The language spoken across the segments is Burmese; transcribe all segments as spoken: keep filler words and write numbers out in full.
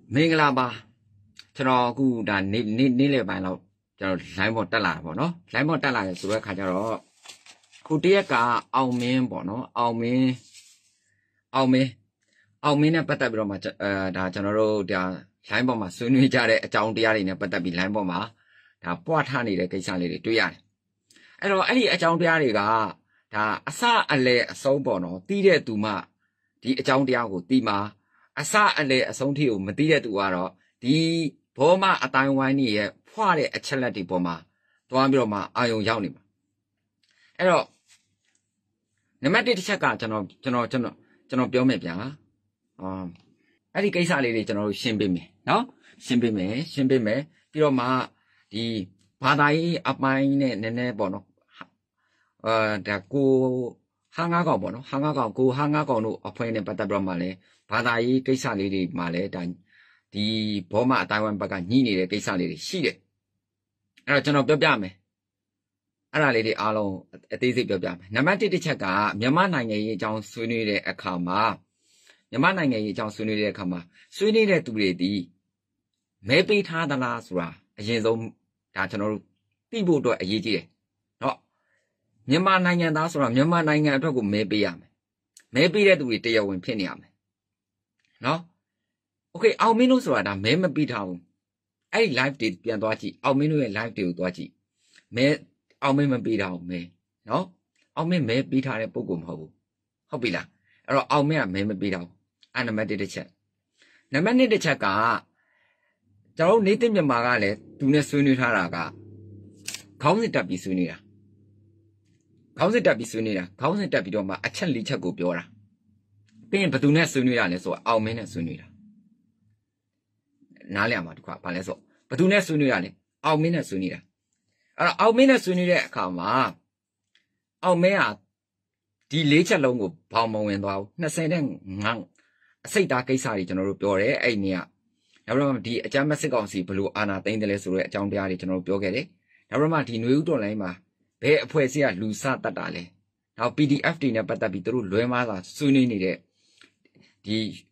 မင်္ဂလာပါကျွန်တော်အခုဒါနေနေနေလေပိုင်းတော့ကျွန်တော် line ပေါ်တက်လာတာပေါ့နော် line ပေါ်တက်လာတယ်ဆိုတဲ့ခါကျတော့ခုတရက်ကအောင်မင်းပေါ့နော်အောင်မင်းအောင်မင်းအောင်မင်းနဲ့ပတ်သက်ပြီးတော့မှအဲဒါကျွန်တော်တို့ဒါ line ပေါ်မှာဆွေးနွေးကြတဲ့အကြောင်းတရားတွေနဲ့ပတ်သက်ပြီး line ပေါ်မှာဒါပွားထားနေတဲ့ကိစ္စလေးတွေတွေ့ရတယ်အဲ့တော့အဲ့ဒီအကြောင်းတရားတွေကဒါအစအလယ်အဆုံးပေါ့နော်တီးတဲ့သူမှဒီအကြောင်းတရားကိုတီးမှာအစအလေအဆုံးထိကိုမသိတဲ့သူကတော့ဒီဘောမအတိုင်းဝိုင်းကြီးရဲ့ဖွာတဲ့အချက်လက်တွေပေါ်မှာတွားပြီးတော့မှအာယုံရောက်နေမှာအဲ့တော့နံပါတ်တစ်တစ်ချက်ကကျွန်တော်ကျွန်တော်ကျွန်တော်ကျွန်တော်ပြောမယ်ဗျာအော်အဲ့ဒီကိစ္စလေးတွေကျွန်တော်တို့ရှင်းပေးမယ်နော်ရှင်းပေးမယ်ရှင်းပေးမယ်ပြီးတော့မှဒီဘာသာရေးအပိုင်းနဲ့နည်းနည်းပေါ့နော်အာဒါကိုဟာငါးကောင်ပေါ့နော်ဟာငါးကောင်ကိုဟာငါးကောင်တို့အဖွဲနဲ့ပတ်သက်ပြီးတော့မှလည်းဘာသာရေးကိစ္စလေးတွေမှာလည်းဒါဒီဘောမအတိုင်းဝိုင်းဘက်ကညှိနေတဲ့ကိစ္စလေးတွေရှိတယ်အဲ့တော့ကျွန်တော်ပြောပြမယ်အဲ့ဒါလေးတွေအားလုံးအသေးစိတ်ပြောပြမယ်နံပါတ်တစ်တစ်ချက်ကမြန်မာနိုင်ငံရေးအကြောင်းဆွေးနွေးတဲ့အခါမှာမြန်မာနိုင်ငံရေးအကြောင်းဆွေးနွေးတဲ့အခါမှာဆွေးနွေးတဲ့သူတွေဒီမဲပေးထားသလားဆိုတာအရင်ဆုံးဒါကျွန်တော်တို့သိဖို့အတွက်အရေးကြီးတယ်နော်မြန်မာနိုင်ငံသားဆိုတာမြန်မာနိုင်ငံအတွက်ကိုမဲပေးရမယ်မဲပေးတဲ့သူတွေတရားဝင်ဖြစ်နေရမယ်နော်โอเคအောင်မင်းတို့ဆိုတာဒါမဲမပြီးထားဘူးအဲ့ဒီ live တွေပြန်သွားကြည့်အောင်မင်းတို့ရဲ့ live တွေကိုသွားကြည့်မဲအောင်မင်းမပြီးထားဘူးမဲနော်အောင်မင်းမဲပြီးထားတဲ့ပုံကိုမဟုတ်ဘူးဟုတ်ပြီလားအဲ့တော့အောင်မင်းကမဲမပြီးထားဘူးအဲ့နံပါတ်တစ်တစ်ချက်နံပါတ်နှစ်တစ်ချက်ကကျွန်တော်နေသိမြန်မာကလည်းသူနဲ့ဆွေးနွေးထားတာကခေါင်းစဉ်တက်ပြီးဆွေးနွေးတာခေါင်းစဉ်တက်ပြီးဆွေးနွေးတာခေါင်းစဉ်တက်ပြီးတော့မှအချက်လေးချက်ကိုပြောတာပြီးရင်ဘယ်သူနဲ့ဆွေးနွေးရလဲဆိုတော့အောင်မင်းနဲ့ဆွေးနွေးတာနားလည်မှာတခွဘာလဲဆိုဘယ်သူနဲ့ဆွေးနွေးရလဲအောင်မင်းနဲ့ဆွေးနွေးတာအဲ့တော့အောင်မင်းနဲ့ဆွေးနွေးတဲ့အခါမှာအောင်မင်းဟာဒီလေးချက်လုံးကိုဘောင်မဝင်သွားဘူးနှစ်ဆယ်နဲ့ငါးအစိတ်သားကိစ္စတွေကျွန်တော်တို့ပြောတယ်အဲ့ဒီနေ့ကနောက်တော့ဒီအကြမ်းဖက်စစ်ကောင်စီဘလို့အာဏာသိမ်းတယ်လဲဆိုတဲ့အကြောင်းတရားတွေကျွန်တော်တို့ပြောခဲ့တယ်နောက်တော့မှဒီຫນွေဦးတော်လိုင်းမှာဘယ်အဖွဲ့အစည်းကလူစတတ်တာလဲနောက် P D F တွေနဲ့ပတ်သက်ပြီးသူတို့လွဲမားတာဆွေးနွေးနေတဲ့ဒီ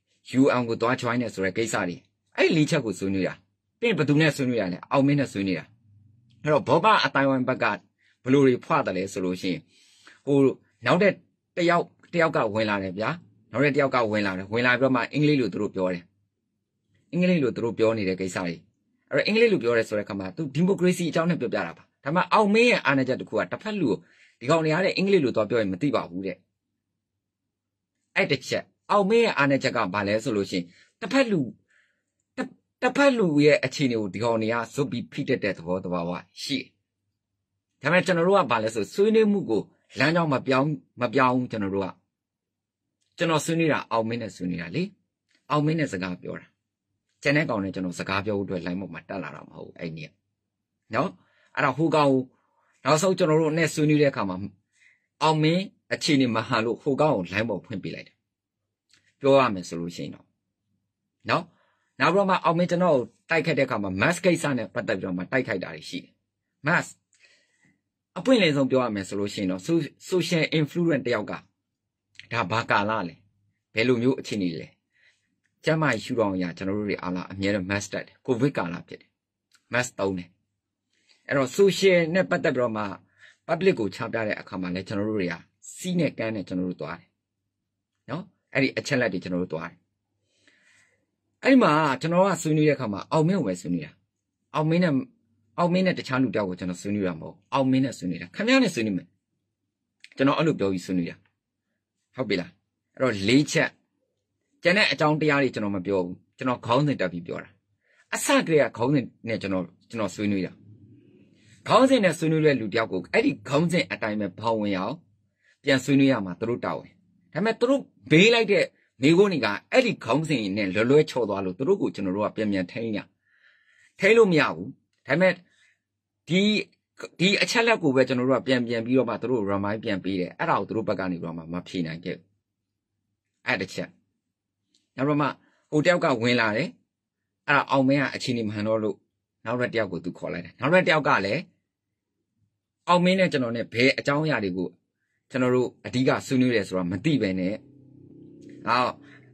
U N ကိုတွား join နေဆိုတဲ့ကိစ္စတွေအဲ့လေးချက်ကိုဆွေးနွေးတာပြီးရင်ဘယ်သူနဲ့ဆွေးနွေးရလဲအောင်မင်းနဲ့ဆွေးနွေးတာအဲ့တော့ဘောဘအတိုင်းဝိုင်းဘက်ကဘလို့တွေဖွာတယ်လဲဆိုလို့ရှိရင်ဟိုနောက်တဲ့တယောက်တယောက်ကဝင်လာတယ်ဗျာနောက်တဲ့တယောက်ကဝင်လာတယ်ဝင်လာပြီးတော့မှအင်္ဂလိပ်လိုသူတို့ပြောတယ်အင်္ဂလိပ်လိုသူတို့ပြောနေတဲ့ကိစ္စတွေအဲ့တော့အင်္ဂလိပ်လိုပြောရဲဆိုတဲ့ခါမှာသူဒီမိုကရေစီအကြောင်းနဲ့ပြောပြတာပါဒါမှအောင်မင်းရဲ့အာဏာချက်တစ်ခုကတစ်ဖက်လူကိုဒီကောင်တွေရတဲ့အင်္ဂလိပ်လိုတော့ပြောရင်မသိပါဘူးတဲ့အဲ့တစ်ချက်အောင်မင်းရဲ့အာဏာချက်ကဘာလဲဆိုလို့ရှိရင်တစ်ဖက်လူတစ်ဖက်လူရဲ့အခြေအနေကိုဒီကောင်တွေကဇွတ်ပြီးဖိတက်တဲ့သဘောတဘာဝရှိတယ်ဒါပေမဲ့ကျွန်တော်တို့ကဘာလဲဆိုဆွေးနွေးမှုကိုလမ်းကြောင်းမပြောင်းမပြောင်းကျွန်တော်တို့ကကျွန်တော်ဆွေးနွေးတာအောင်မင်းနဲ့ဆွေးနွေးတာလေအောင်မင်းနဲ့စကားပြောတာကျန်တဲ့ကောင်နဲ့ကျွန်တော်စကားပြောဖို့အတွက် line ပေါ်မှာတက်လာတာမဟုတ်ဘူးအဲ့ဒီနော်အဲ့တော့ဟိုကောင်နောက်ဆုံးကျွန်တော်တို့နဲ့ဆွေးနွေးတဲ့အခါမှာအောင်မင်းအခြေအနေမဟန်လို့ဟိုကောင်ကို line ပေါ်ဖွင့်ပေးလိုက်တယ်ပြောရမယ်ဆိုလို့ရှိရင်တော့နော်နောက်ပြီးတော့မှအောင်မင်းကျွန်တော်တိုက်ခိုက်တဲ့အခါမှာ mass ကိစ္စနဲ့ပတ်သက်ပြီးတော့မှတိုက်ခိုက်တာတွေရှိတယ် mass အပွင့်လင်းဆုံးပြောရမယ်ဆိုလို့ရှိရင်တော့ social influence တယောက်ကဒါဘာကာလလဲဘယ်လိုမျိုးအခြေအနေလဲကျမ်းမာရေးရှုထောင့်အရာကျွန်တော်တို့တွေအားလားအများနဲ့ mass တက်တယ်ကိုဗစ်ကာလဖြစ်တယ် mass သုံးတယ်အဲ့တော့ social နဲ့ပတ်သက်ပြီးတော့မှ public ကိုချပြတဲ့အခါမှာလည်းကျွန်တော်တို့တွေကစီးနဲ့ကန်းနဲ့ကျွန်တော်တို့သွားတယ်နော်အဲ့ဒီအချက်လက်တွေကျွန်တော်တို့သွားတယ်အဲ့ဒီမှာကျွန်တော်ကဆွေးနွေးတဲ့အခါမှာအောင်မင်းကိုပဲဆွေးနွေးတာအောင်မင်းနဲ့အောင်မင်းနဲ့တခြားလူတယောက်ကိုကျွန်တော်ဆွေးနွေးတာမဟုတ်အောင်မင်းနဲ့ဆွေးနွေးတာခင်ဗျားနဲ့ဆွေးနွေးမယ်ကျွန်တော်အဲ့လိုပြောပြီးဆွေးနွေးတာဟုတ်ပြီလားအဲ့တော့လေးချက်ကျန်တဲ့အကြောင်းတရားတွေကျွန်တော်မပြောဘူးကျွန်တော်ခေါင်းစဉ်တက်ပြီးပြောတာအစကတည်းကခေါင်းစဉ်နဲ့ကျွန်တော်ကျွန်တော်ဆွေးနွေးတာခေါင်းစဉ်နဲ့ဆွေးနွေးတဲ့လူတယောက်ကိုအဲ့ဒီခေါင်းစဉ်အတိုင်းပဲဘောင်းဝင်အောင်ပြန်ဆွေးနွေးရမှာသူတို့တာဝန်ဒါပေမဲ့သူတို့ဘေးလိုက်တဲ့မိခိုးနေကအဲ့ဒီခေါင်းစဉ်နဲ့လွယ်လွယ်ချော်သွားလို့သူတို့ကိုကျွန်တော်တို့ကပြန်ပြန်ထိန်းရထိန်းလို့မရဘူးဒါပေမဲ့ဒီဒီအချက်လက်ကိုပဲကျွန်တော်တို့ကပြန်ပြန်ပြီးတော့မှသူတို့ remind ပြန်ပေးတယ်အဲ့ဒါကိုသူတို့ဘက်ကနေပြီးတော့မှမဖြေနိုင်ခဲ့ဘူးအဲ့တစ်ချက်နောက်တော့မှဟိုတယောက်ကဝင်လာတယ်အဲ့ဒါအောင်မင်းကအခြေအနေမှန်တော့လို့နောက်တစ်တယောက်ကိုသူခေါ်လိုက်တယ်နောက်တစ်တယောက်ကလည်းအောင်မင်းနဲ့ကျွန်တော်နဲ့ဘယ်အကြောင်းအရာတွေကိုကျွန်တော်တို့အဓိကဆွေးနွေးတယ်ဆိုတာမသိပဲနဲ့ဟော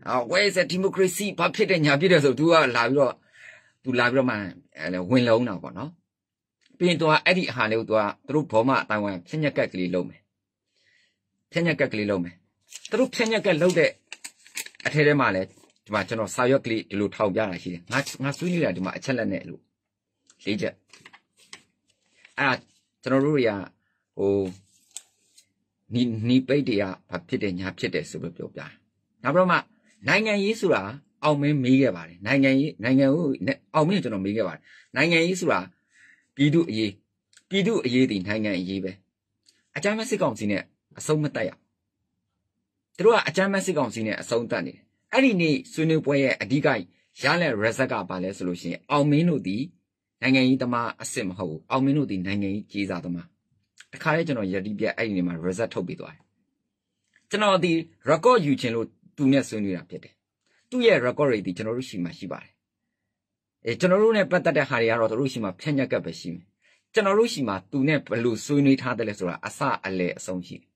啊，where is the democracy？ ဘာဖြစ်တဲ့ညာဖြစ်တဲ့ဆိုသူကလာပြီးတော့သူလာပြီးတော့မှဝင်လုံးတာပေါ့နော်ပြီးရင်သူကအဲ့ဒီအဟာလေးကိုသူကသူတို့ဘောမအတိုင်းဝိုင်းဖြည့်ညက်ကက်ကလေးလုံးမယ်ဖြည့်ညက်ကက်ကလေးလုံးမယ်သူတို့ဖြည့်ညက်ကက်လုံးတဲ့အထဲထဲမှာလဲဒီမှာကျွန်တော်စာရွက်ကလေးဒီလိုထောက်ပြတာရှိတယ်ငါငါဆွေးနေတာဒီမှာအချက်လက်နဲ့လို့လေးချက်အဲ့ဒါကျွန်တော်တို့တွေကဟိုနီနီပိတ်တွေကဘာဖြစ်တယ်ညာဖြစ်တယ်ဆိုပြီးပြောပြနောက်ပြီးတော့မှနိုင်ငံရေးဆိုတာအောင်မင်းမေးခဲ့ပါတယ်နိုင်ငံရေးနိုင်ငံကိုအောင်မင်းကျွန်တော်မေးခဲ့ပါတယ်နိုင်ငံရေးဆိုတာပြည်သူအရေးပြည်သူအရေးဒီနိုင်ငံအရေးပဲအကြမ်းဖက်စစ်ကောင်စီနဲ့အဆုံးမတက်ရသူတို့ကအကြမ်းဖက်စစ်ကောင်စီနဲ့အဆုံးတက်နေတယ်အဲ့ဒီနေ့ဆွေးနွေးပွဲရဲ့အဓိကရလက် result ကဘာလဲဆိုလို့ရှိရင်အောင်မင်းတို့ဒီနိုင်ငံရေးသမားအစ်စ်မဟုတ်ဘူးအောင်မင်းတို့ဒီနိုင်ငံရေးကြီးစားသမားတခါလေကျွန်တော်ယတိပြအဲ့ဒီနေ့မှာ result ထုတ်ပေးသွားတယ်ကျွန်တော်ဒီ record ယူခြင်းလို့သူနဲ့ဆွေးနွေးတာဖြစ်တယ်သူ့ရဲ့ record တွေဒီကျွန်တော်တို့ရှိမှရှိပါတယ်အဲကျွန်တော်တို့နဲ့ပတ်သက်တဲ့ဟာတွေကတော့တို့ရှိမှဖြန့်ညက်ကပ်ပဲရှိမယ်ကျွန်တော်တို့ရှိမှသူနဲ့ဘယ်လိုဆွေးနွေးထားတယ်လဲဆိုတာအစအလယ်အဆုံးရှိတယ်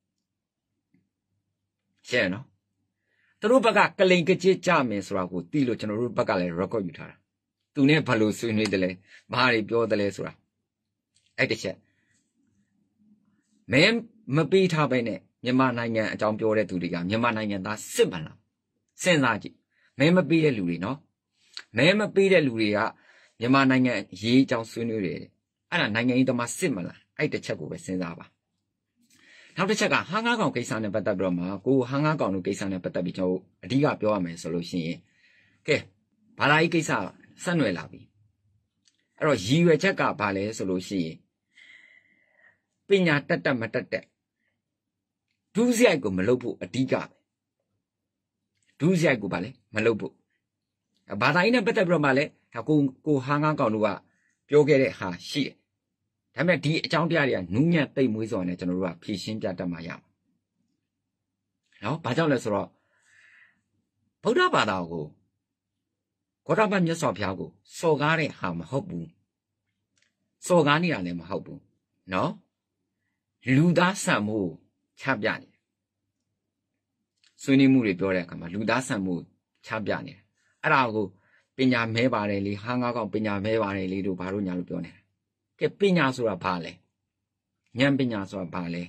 ရှင်းနော်သူတို့ဘက်ကကလိန်ကကြစ်ကြမယ်ဆိုတာကိုသိလို့ကျွန်တော်တို့ဘက်ကလည်း record ယူထားတာသူနဲ့ဘယ်လိုဆွေးနွေးတယ်လဲဘာတွေပြောတယ်လဲဆိုတာအဲ့တစ်ချက်မဲမပေးထားပဲနဲ့မြန်မာနိုင်ငံအကြောင်းပြောတဲ့သူတွေကမြန်မာနိုင်ငံသားစစ်မှန်လားစဉ်းစားကြည့်မဲမပေးတဲ့လူတွေနော်မဲမပေးတဲ့လူတွေကမြန်မာနိုင်ငံရေးအကြောင်းဆွေးနွေးတယ်အဲ့ဒါနိုင်ငံရေးသမားစစ်မှန်လားအဲ့တစ်ချက်ကိုပဲစဉ်းစားပါနောက်တစ်ချက်ကဟာငါးကောင်ကိစ္စနဲ့ပတ်သက်ပြီးတော့မှကိုဟာငါးကောင်တို့ကိစ္စနဲ့ပတ်သက်ပြီးကျွန်တော်အဓိကပြောရမယ်ဆိုလို့ရှိရင်ကဲဘာသာရေးကိစ္စဆက်နွယ်လာပြီအဲ့တော့ရည်ရွယ်ချက်ကဘာလဲဆိုလို့ရှိရင်ပညာတက်တက်မတက်တက်ဒုစရိုက်ကိုမလုပ်ဖို့အဓိကပဲဒုစရိုက်ကိုဘာလဲမလုပ်ဖို့ဘာသာရေးနဲ့ပတ်သက်ပြီးတော့မှလည်းကိုကိုဟာငါးကောင်တို့ကပြောခဲ့တဲ့ဟာရှိတယ်ဒါပေမဲ့ဒီအကြောင်းတရားတွေကနူးညံ့သိမ့်မွေးစွာနဲ့ကျွန်တော်တို့ကဖြည့်ရှင်းပြတတ်မှရမှာနော်ဘာကြောင့်လဲဆိုတော့ဗုဒ္ဓဘာသာကိုဂေါတမမြတ်စွာဘုရားကိုစော်ကားတဲ့ဟာမဟုတ်ဘူးစော်ကားနေတာလည်းမဟုတ်ဘူးနော်လူသားဆန်မှုချပြနေတယ်ဆွေးနွေးမှုတွေပြောတဲ့အခါမှာလူသားဆန်မှုချပြနေတယ်အဲ့ဒါကိုပညာမဲပါတယ်လေဟာငါးကောင်ပညာမဲပါတယ်လေတို့ဘာလို့ညာလို့ပြောနေတာကဲပညာဆိုတာဘာလဲဉာဏ်ပညာဆိုတာဘာလဲ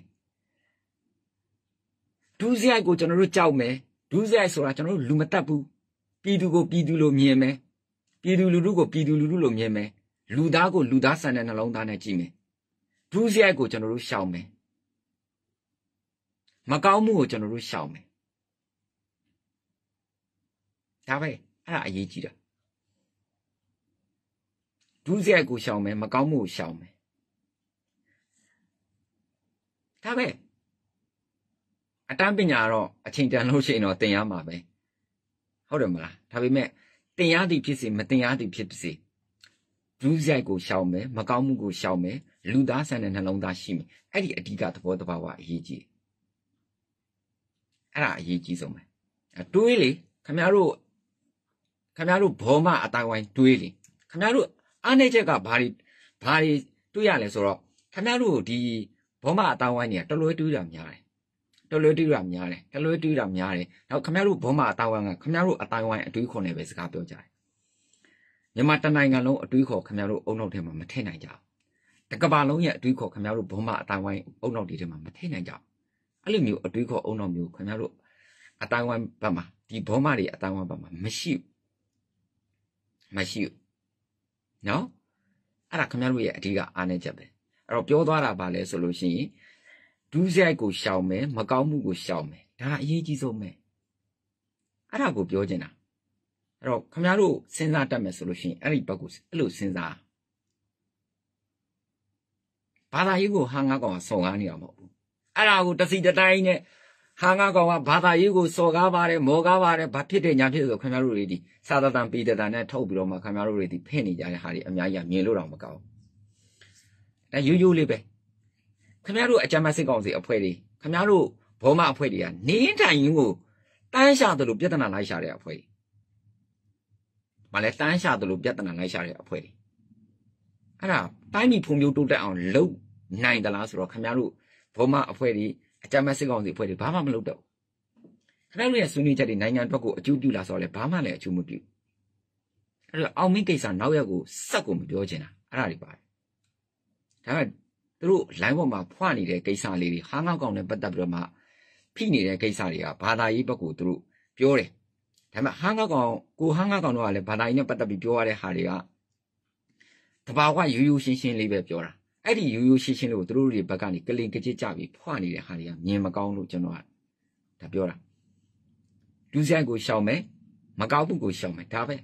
ဒုစရိုက်ကိုကျွန်တော်တို့ကြောက်မယ်ဒုစရိုက်ဆိုတာကျွန်တော်တို့လူမတတ်ဘူးပြည်သူကိုပြည်သူလိုမြင်မယ်ပြည်သူလူထုကိုပြည်သူလူထုလိုမြင်မယ်လူသားကိုလူသားဆန်တဲ့နှလုံးသားနဲ့ကြည့်မယ်ဒုစရိုက်ကိုကျွန်တော်တို့ရှောင်မယ်မကောင်းမှုကိုကျွန်တော်တို့ရှောင်မယ်ဒါပဲအဲ့ဒါအရေးကြီးတာဒုစရိုက်ကိုရှောင်မယ်မကောင်းမှုကိုရှောင်မယ်ဒါပဲအတန်းပညာတော့အချိန်တန်လို့ရှိရင်တော့သင်ရမှာပဲဟုတ်တယ်မလားဒါပေမဲ့သင်ရသည်ဖြစ်စေမသင်ရသည်ဖြစ်စေဒုစရိုက်ကိုရှောင်မယ်မကောင်းမှုကိုရှောင်မယ်လူသားဆန်တဲ့နှလုံးသားရှိမယ်အဲ့ဒီအဓိကသဘောတဘာဝအရေးကြီးအဲ့ဒါအရေးကြီးဆုံးပဲတွေးလေခင်ဗျားတို့ခင်ဗျားတို့ဘောမအတိုင်းဝိုင်းတွေးလေခင်ဗျားတို့အားနေချက်ကဘာတွေဘာတွေတွေးရလဲဆိုတော့ခင်ဗျားတို့ဒီဘောမအတိုင်းဝိုင်းတွေကတလွဲတွေးတာများတယ်တလွဲတွေးတာများတယ်တလွဲတွေးတာများတယ်နောက်ခင်ဗျားတို့ဘောမအတိုင်းဝိုင်းကခင်ဗျားတို့အတိုင်းဝိုင်းအတွေးခေါ်နေပဲစကားပြောကြတယ်မြန်မာတနိုင်ငံလုံးအတွေးခေါ်ခင်ဗျားတို့အုံနောက်ထဲမှာမထည့်နိုင်ကြဘူးတကဘာလုံးရဲ့အတွေးခေါ်ခင်ဗျားတို့ဘောမအတိုင်းဝိုင်းအုံနောက်တွေထဲမှာမထည့်နိုင်ကြဘူးအဲ့လိုမျိုးအတွေးခေါ်အုံနောက်မျိုးခင်ဗျားတို့အတိုင်းဝိုင်းဘက်မှာဒီဘောမတွေအတိုင်းဝိုင်းဘက်မှာမရှိဘူးမရှိဘူးနော်အဲ့ဒါခင်ဗျားတို့ရဲ့အဓိကအားနည်းချက်ပဲအဲ့တော့ပြောသွားတာပါလဲဆိုလို့ရှိရင်ဒုစရိုက်ကိုရှောင်မယ်မကောင်းမှုကိုရှောင်မယ်ဒါအရေးကြီးဆုံးပဲအဲ့ဒါကိုပြောချင်တာအဲ့တော့ခင်ဗျားတို့စဉ်းစားတတ်မယ်ဆိုလို့ရှိရင်အဲ့ဒီဘက်ကိုအဲ့လိုစဉ်းစားဘာသာရေးကိုဟာငါးကောင်ကစော်ကားနေရမှာမဟုတ်ဘူးအဲ့ဒါကိုတစီတတိုင်းနဲ့ဟာငါးကောင်ကဘာသာရေးကိုစော်ကားပါတယ်မော်ကားပါတယ်ဘာဖြစ်တဲ့ညာဖြစ်ဆိုခင်ဗျားတို့တွေဒီစာသတန်ပေတတန်နဲ့ထုတ်ပြီးတော့မှခင်ဗျားတို့တွေဒီဖင့်နေကြတဲ့ဟာတွေအများကြီးမြင်လို့တော့မကောင်းဒါရိုးရိုးလေးပဲခင်ဗျားတို့အကြမ်းဖက်စစ်ကောင်စီအဖွဲ့တွေခင်ဗျားတို့ဘောမအဖွဲ့တွေကနေထိုင်ရင်းကိုတန်းရှာတယ်လို့ပြဿနာလိုက်ရှာတဲ့အဖွဲ့တွေမလဲတန်းရှာတယ်လို့ပြဿနာလိုက်ရှာတဲ့အဖွဲ့တွေအဲ့ဒါတိုင်းပြည်ဖွံ့ဖြိုးတိုးတက်အောင်လုပ်နိုင်သလားဆိုတော့ခင်ဗျားတို့ဘောမအဖွဲ့တွေအကြမ်းဖက်စစ်ကောင်စီအဖွဲ့တွေဘာမှမလုပ်တော့ခခဏရဲ့ဆွေးနွေးချက်တွေနိုင်ငံအတွက်ကိုအကျိုးပြုလာဆိုတော့လေဘာမှလည်းအကျိုးမပြုအဲ့တော့အောင်မင်းကိစ္စနောက်ရက်ကိုစက်ကိုမပြောချင်တာအဲ့ဒါတွေပါတယ်ဒါပေမဲ့သူတို့ line ပေါ်မှာဖွနေတဲ့ကိစ္စလေးတွေဟာငေါကောင်နဲ့ပတ်သက်ပြီးတော့မှဖိနေတဲ့ကိစ္စတွေကဘာသာရေးဘက်ကိုသူတို့ပြောတယ်ဒါပေမဲ့ဟာငေါကောင်ကိုဟာငေါကောင်တို့ကလည်းဘာသာရေးနဲ့ပတ်သက်ပြီးပြောရတဲ့ဟာတွေကတဘာဝရိုးရိုးရှင်းရှင်းလေးပဲပြောတာအဲ့ဒီရိုးရိုးရှင်းရှင်းလေးကိုသူတို့တွေဘက်ကနေကလင်ကကြစ်ကြပြီးဖွနေတဲ့ဟာတွေကမြင်မကောင်းလို့ကျွန်တော်ကဒါပြောတာလူဆိုင်ကိုရှောင်မယ်မကောက်ဘူးကိုရှောင်မယ်ဒါပဲ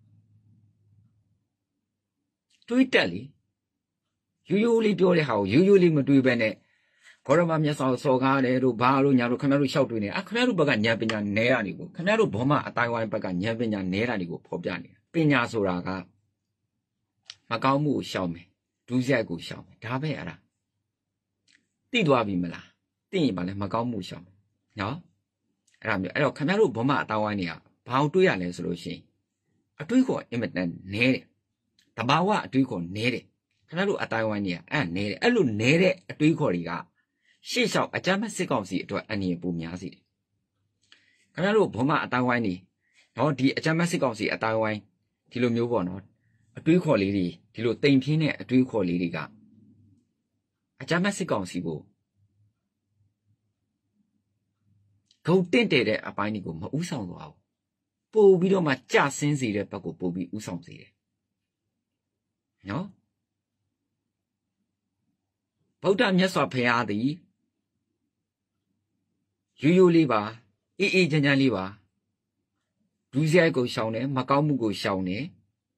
တွေးတက်လေရိုးရိုးလေးပြောတဲ့ဟာကိုရိုးရိုးလေးမတွေးပဲနဲ့ခေါရမမျက်စောစော်ကားတယ်တို့ဘာလို့ညာတို့ခင်ဗျားတို့ရှောက်တွေးနေအခခင်ဗျားတို့ဘက်ကဉာဏ်ပညာနဲတာတွေကိုခင်ဗျားတို့ဘောမအတိုင်းဝိုင်းဘက်ကဉာဏ်ပညာနဲတာတွေကိုဖော်ပြနေတာပညာဆိုတာကမကောင်းမှုကိုရှောင်မယ်ဒူးဆိုင်ကိုရှောင်မယ်ဒါပဲအဲ့ဒါသိသွားပြီမလားသိရင်ပါလဲမကောင်းမှုရှောင်မယ်နော်အဲ့ဒါမျိုးအဲ့တော့ခင်ဗျားတို့ဘောမအတိုင်းဝိုင်းတွေကဘာလို့တွေးရလဲဆိုလို့ရှိရင်အတွေးခေါ်အင်မတန်နဲတယ်တဘာဝအတွေးခေါ်နဲတယ်ခင်ဗျားတို့အတိုင်းဝိုင်းတွေကအဲ့နဲတယ်အဲ့လိုနဲတဲ့အတွေးခေါ်တွေကရှေ့လျှောက်အကြမ်းဖက်စစ်ကောင်စီအတွက်အနည်းပူများစီတယ်ခင်ဗျားတို့ဘောမအတိုင်းဝိုင်းနေနော်ဒီအကြမ်းဖက်စစ်ကောင်စီအတိုင်းဝိုင်းဒီလိုမျိုးပေါ့နော်အတွေးခေါ်လေးတွေဒီလိုတိမ်ပြင်းတဲ့အတွေးခေါ်လေးတွေကအကြမ်းဖက်စစ်ကောင်စီကိုဂုံတင့်တယ်တဲ့အပိုင်းတွေကိုမဥဆောင်သွားဘူးပို့ပြီးတော့မှကြဆင်းစေတဲ့ဘက်ကိုပို့ပြီးဥဆောင်စေတယ်နော်ဗုဒ္ဓမြတ်စွာဘုရားသည်ရိုးရိုးလေးပါအေးအေးချမ်းချမ်းလေးပါဒူးစရိုက်ကိုရှောင်တယ်မကောင်းမှုကိုရှောင်တယ်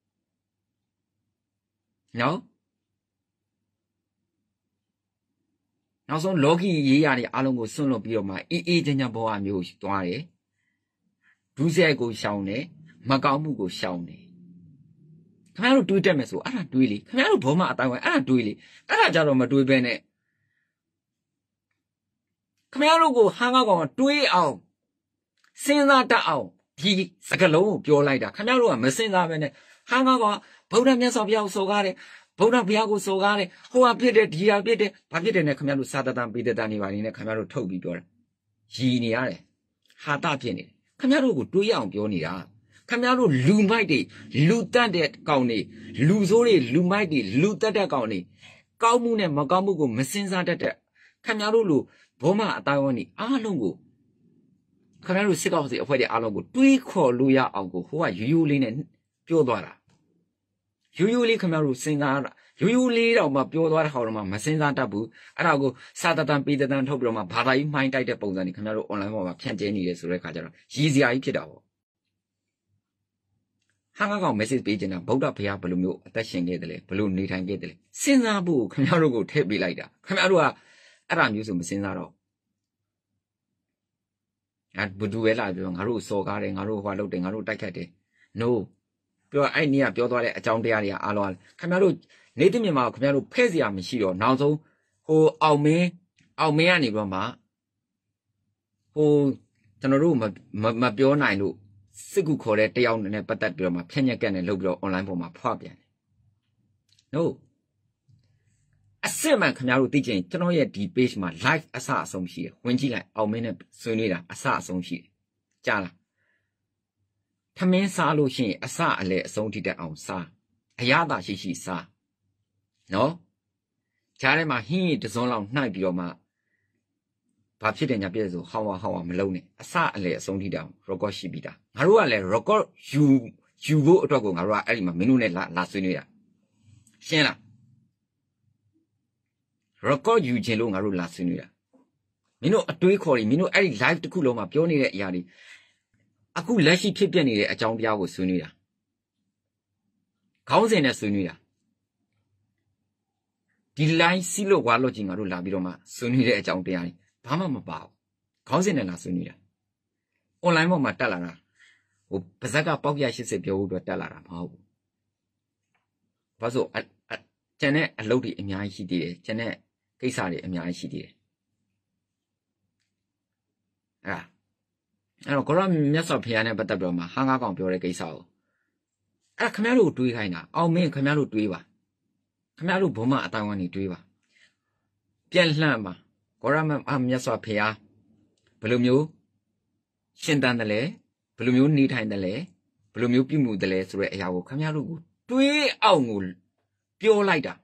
နော်နောက်ဆုံးလောကီရေးရတဲ့အလုံးကိုစွန့်လွတ်ပြီးတော့မှအေးအေးချမ်းချမ်းဘဝမျိုးသွားတယ်ဒူးစရိုက်ကိုရှောင်တယ်မကောင်းမှုကိုရှောင်တယ်ခင်ဗျားတို့တွေးတတ်မယ်ဆိုအဲ့ဒါတွေးလေခင်ဗျားတို့ဘောမအတိုင်းဝိုင်းအဲ့ဒါတွေးလေအဲ့ဒါကြတော့မတွေးပဲနဲ့ခင်ဗျားတို့ကိုဟာငါကောင်တွေးအောင်စဉ်းစားတတ်အောင်ဒီစကလုံးကိုပြောလိုက်တာခင်ဗျားတို့ကမစဉ်းစားပဲနဲ့ဟာငါကောင်ဗုဒ္ဓမြတ်စွာဘုရားကိုစော်ကားတယ်ဗုဒ္ဓဘုရားကိုစော်ကားတယ်ဟိုဟာဖြစ်တယ်ဒီဟာဖြစ်တယ်ဘာဖြစ်တယ်နဲ့ခင်ဗျားတို့စာတတန်ပေတတန်နေပါနေနဲ့ခင်ဗျားတို့ထုတ်ပြီးပြောတာရည်နေရတယ်ဟာတဖြစ်နေတယ်ခင်ဗျားတို့ကိုတွေးရအောင်ပြောနေတာခင်ဗျားတို့လူမိုက်တွေလူတက်တဲ့ကောင်တွေလူဆိုးတွေလူမိုက်တွေလူတက်တဲ့ကောင်တွေကောင်းမှုနဲ့မကောင်းမှုကိုမစင်စားတတ်တဲ့ခင်ဗျားတို့လိုဘောမအတိုင်းဝန်းနေအားလုံးကိုခင်ဗျားတို့စစ်ကောက်စီအဖွဲ့တွေအားလုံးကိုတွေးခေါ်လို့ရအောင်ကိုဟိုကရိုးရိုးလေးနဲ့ပြောသွားတာရိုးရိုးလေးခင်ဗျားတို့စဉ်းစားတာရိုးရိုးလေးတော့မှပြောသွားတဲ့ခါတော့မှမစဉ်းစားတတ်ဘူးအဲ့ဒါကိုစာတတန်ပေတတန်ထုတ်ပြီးတော့မှဘာသာရေးမှိုင်းတိုက်တဲ့ပုံစံတွေခင်ဗျားတို့ online ပေါ်မှာဖြန့်ကျဲနေတယ်ဆိုတဲ့ခါကျတော့ရည်စရာကြီးဖြစ်တာပေါ့ဟာငါကောင် message ပေးနေတာဗုဒ္ဓဘုရားဘယ်လိုမျိုးအသက်ရှင်ခဲ့တယ်လဲဘယ်လိုနေထိုင်ခဲ့တယ်လဲစဉ်းစားဖို့ခင်ဗျားတို့ကိုထည့်ပေးလိုက်တာခင်ဗျားတို့ကအဲ့ဒါမျိုးဆိုမစဉ်းစားတော့အဲ့ဘုဒ္ဓပဲလာပြောငါတို့စော်ကားတယ်ငါတို့ဟွာလုပ်တယ်ငါတို့တိုက်ခတ်တယ် no ပြောအဲ့နေ့ကပြောသွားတဲ့အကြောင်းတရားတွေကအားလုံးခင်ဗျားတို့နေတိမြင်မှာခင်ဗျားတို့ဖဲ့စရာမရှိတော့နောက်ဆုံးဟိုအောင်မင်းအောင်မင်းကနေပြီးတော့မှဟိုကျွန်တော်တို့မမပြောနိုင်လို့စစ်ကူခေါ်တဲ့တယောက်နဲ့ပတ်သက်ပြီးတော့မှဖြန့်ညက်ကက်နဲ့လုပ်ပြီးတော့ online ပေါ်မှာဖွာပြန်တယ် no အစစ်မှန်ခင်ဗျားတို့သိချင်ကျွန်တော်ရဲ့ဒီ page မှာ live အစအဆုံးရှိတယ်ဝင်ကြည့်လိုက်အောင်မင်းနဲ့ဆွေးနွေးတာအစအဆုံးရှိတယ်ကြားလားထမင်းစားလို့ရှိရင်အစအလဲအဆုံးထိတက်အောင်စားအရသာရှိရှိစားနော်ကြားထဲမှာဟင်းရည်တစုံလောက်နှိုက်ပြီးတော့မှဘာဖြစ်တယ်ညာပြည့်ဆိုဟောင်းဟောင်းမလုံးနဲ့အစအလဲအဆုံးထိတောင် record ရှိပြီးသားငါတို့ကလည်း record ယူယူဖို့အတွက်ကိုငါတို့ကအဲ့ဒီမှာမင်းတို့နဲ့လာလာဆွေးနွေးတာရှင်းလား record ယူခြင်းလို့ငါတို့လာဆွေးနွေးတာမင်းတို့အတွေးခေါ်တွေမင်းတို့အဲ့ဒီ live တစ်ခုလုံးမှာပြောနေတဲ့အရာတွေအခုလက်ရှိဖြစ်ပြနေတဲ့အကြောင်းတရားကိုဆွေးနွေးတာခေါင်းစဉ်နဲ့ဆွေးနွေးတာဒီ line စီးလို့ဝါလို့ကြီးငါတို့လာပြီးတော့မှဆွေးနွေးတဲ့အကြောင်းတရားတွေဘာမှမပါဘူးခေါင်းစဉ်နဲ့လာဆွေးနွေးတာ online ပေါ်မှာတက်လာတာဟိုပါဇက်ကပေါက်ပြရှစ်စစ်ပြောဖို့အတွက်တက်လာတာမဟုတ်ဘူးဘာလို့ကျန်တဲ့အလုပ်တွေအများကြီးရှိသေးတယ်ကျန်တဲ့ကိစ္စတွေအများကြီးရှိသေးတယ်အဲ့ဒါအဲ့တော့ကိုရမြတ်စွာဘုရားနဲ့ပတ်သက်ပြီးတော့မှဟာငါကောင်ပြောတဲ့ကိစ္စကိုအဲ့ခမရတို့တွေးခိုင်းတာအောင်မင်းခမရတို့တွေးပါခမရတို့ဘုံမအတိုင်းဝန်းနေတွေးပါပြန်လှမ်းပါကိုရမြတ်စွာဘုရားဘယ်လိုမျိုးရှင်တန်တယ်လေဘယ်လိုမျိုးနေထိုင်တယ်လဲဘယ်လိုမျိုးပြုမှုတယ်လဲဆိုတဲ့အရာကိုခင်ဗျားတို့ကိုတွေးအောင်ကိုပြောလိုက်တာ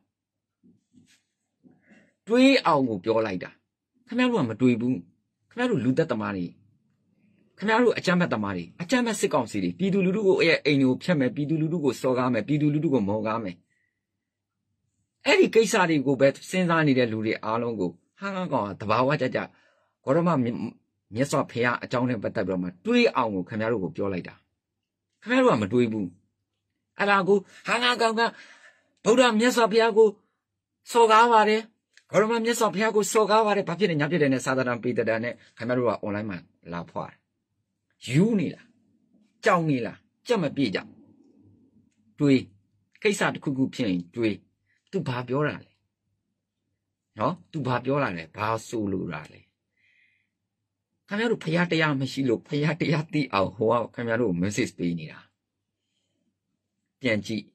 တွေးအောင်ကိုပြောလိုက်တာခင်ဗျားတို့ကမတွေးဘူးခင်ဗျားတို့လူသက်သမားတွေခင်ဗျားတို့အကြမ်းဖက်သမားတွေအကြမ်းဖက်စစ်ကောင်စီတွေပြည်သူလူထုကိုရဲ့အိမ်ကိုဖျက်မယ်ပြည်သူလူထုကိုစော်ကားမယ်ပြည်သူလူထုကိုမော်ကားမယ်အဲ့ဒီကိစ္စတွေကိုပဲစဉ်းစားနေတဲ့လူတွေအားလုံးကိုဟာငါကောင်ကတဘာဝကြကြဂေါရမမြတ်စွာဘုရားအကြောင်းနဲ့ပတ်သက်ပြီးတော့မှတွေးအောင်ကိုခင်ဗျားတို့ကိုပြောလိုက်တာခင်ဗျားတို့ကမတွေးဘူးအဲ့ဒါကိုဟာငါကောင်ကဗုဒ္ဓမြတ်စွာဘုရားကိုစော်ကားပါတယ်ဂေါရမမြတ်စွာဘုရားကိုစော်ကားပါတယ်ဘာဖြစ်လဲညာဖြစ်တယ်နဲ့စာသနာပေတတာနဲ့ခင်ဗျားတို့က online မှာလာဖွာယူနေလားကြောက်နေလားကြက်မပြေကြတွေးကိစ္စတစ်ခုခုဖြစ်ရင်တွေးသူဘာပြောတာလဲနော်သူဘာပြောတာလဲဘာဆိုလိုတာလဲခင်ဗျားတို့ဖရားတရားမရှိလို့ဖရားတရားသိအောင်ဟိုကခင်ဗျားတို့ message ပေးနေတာပြန်ကြည့်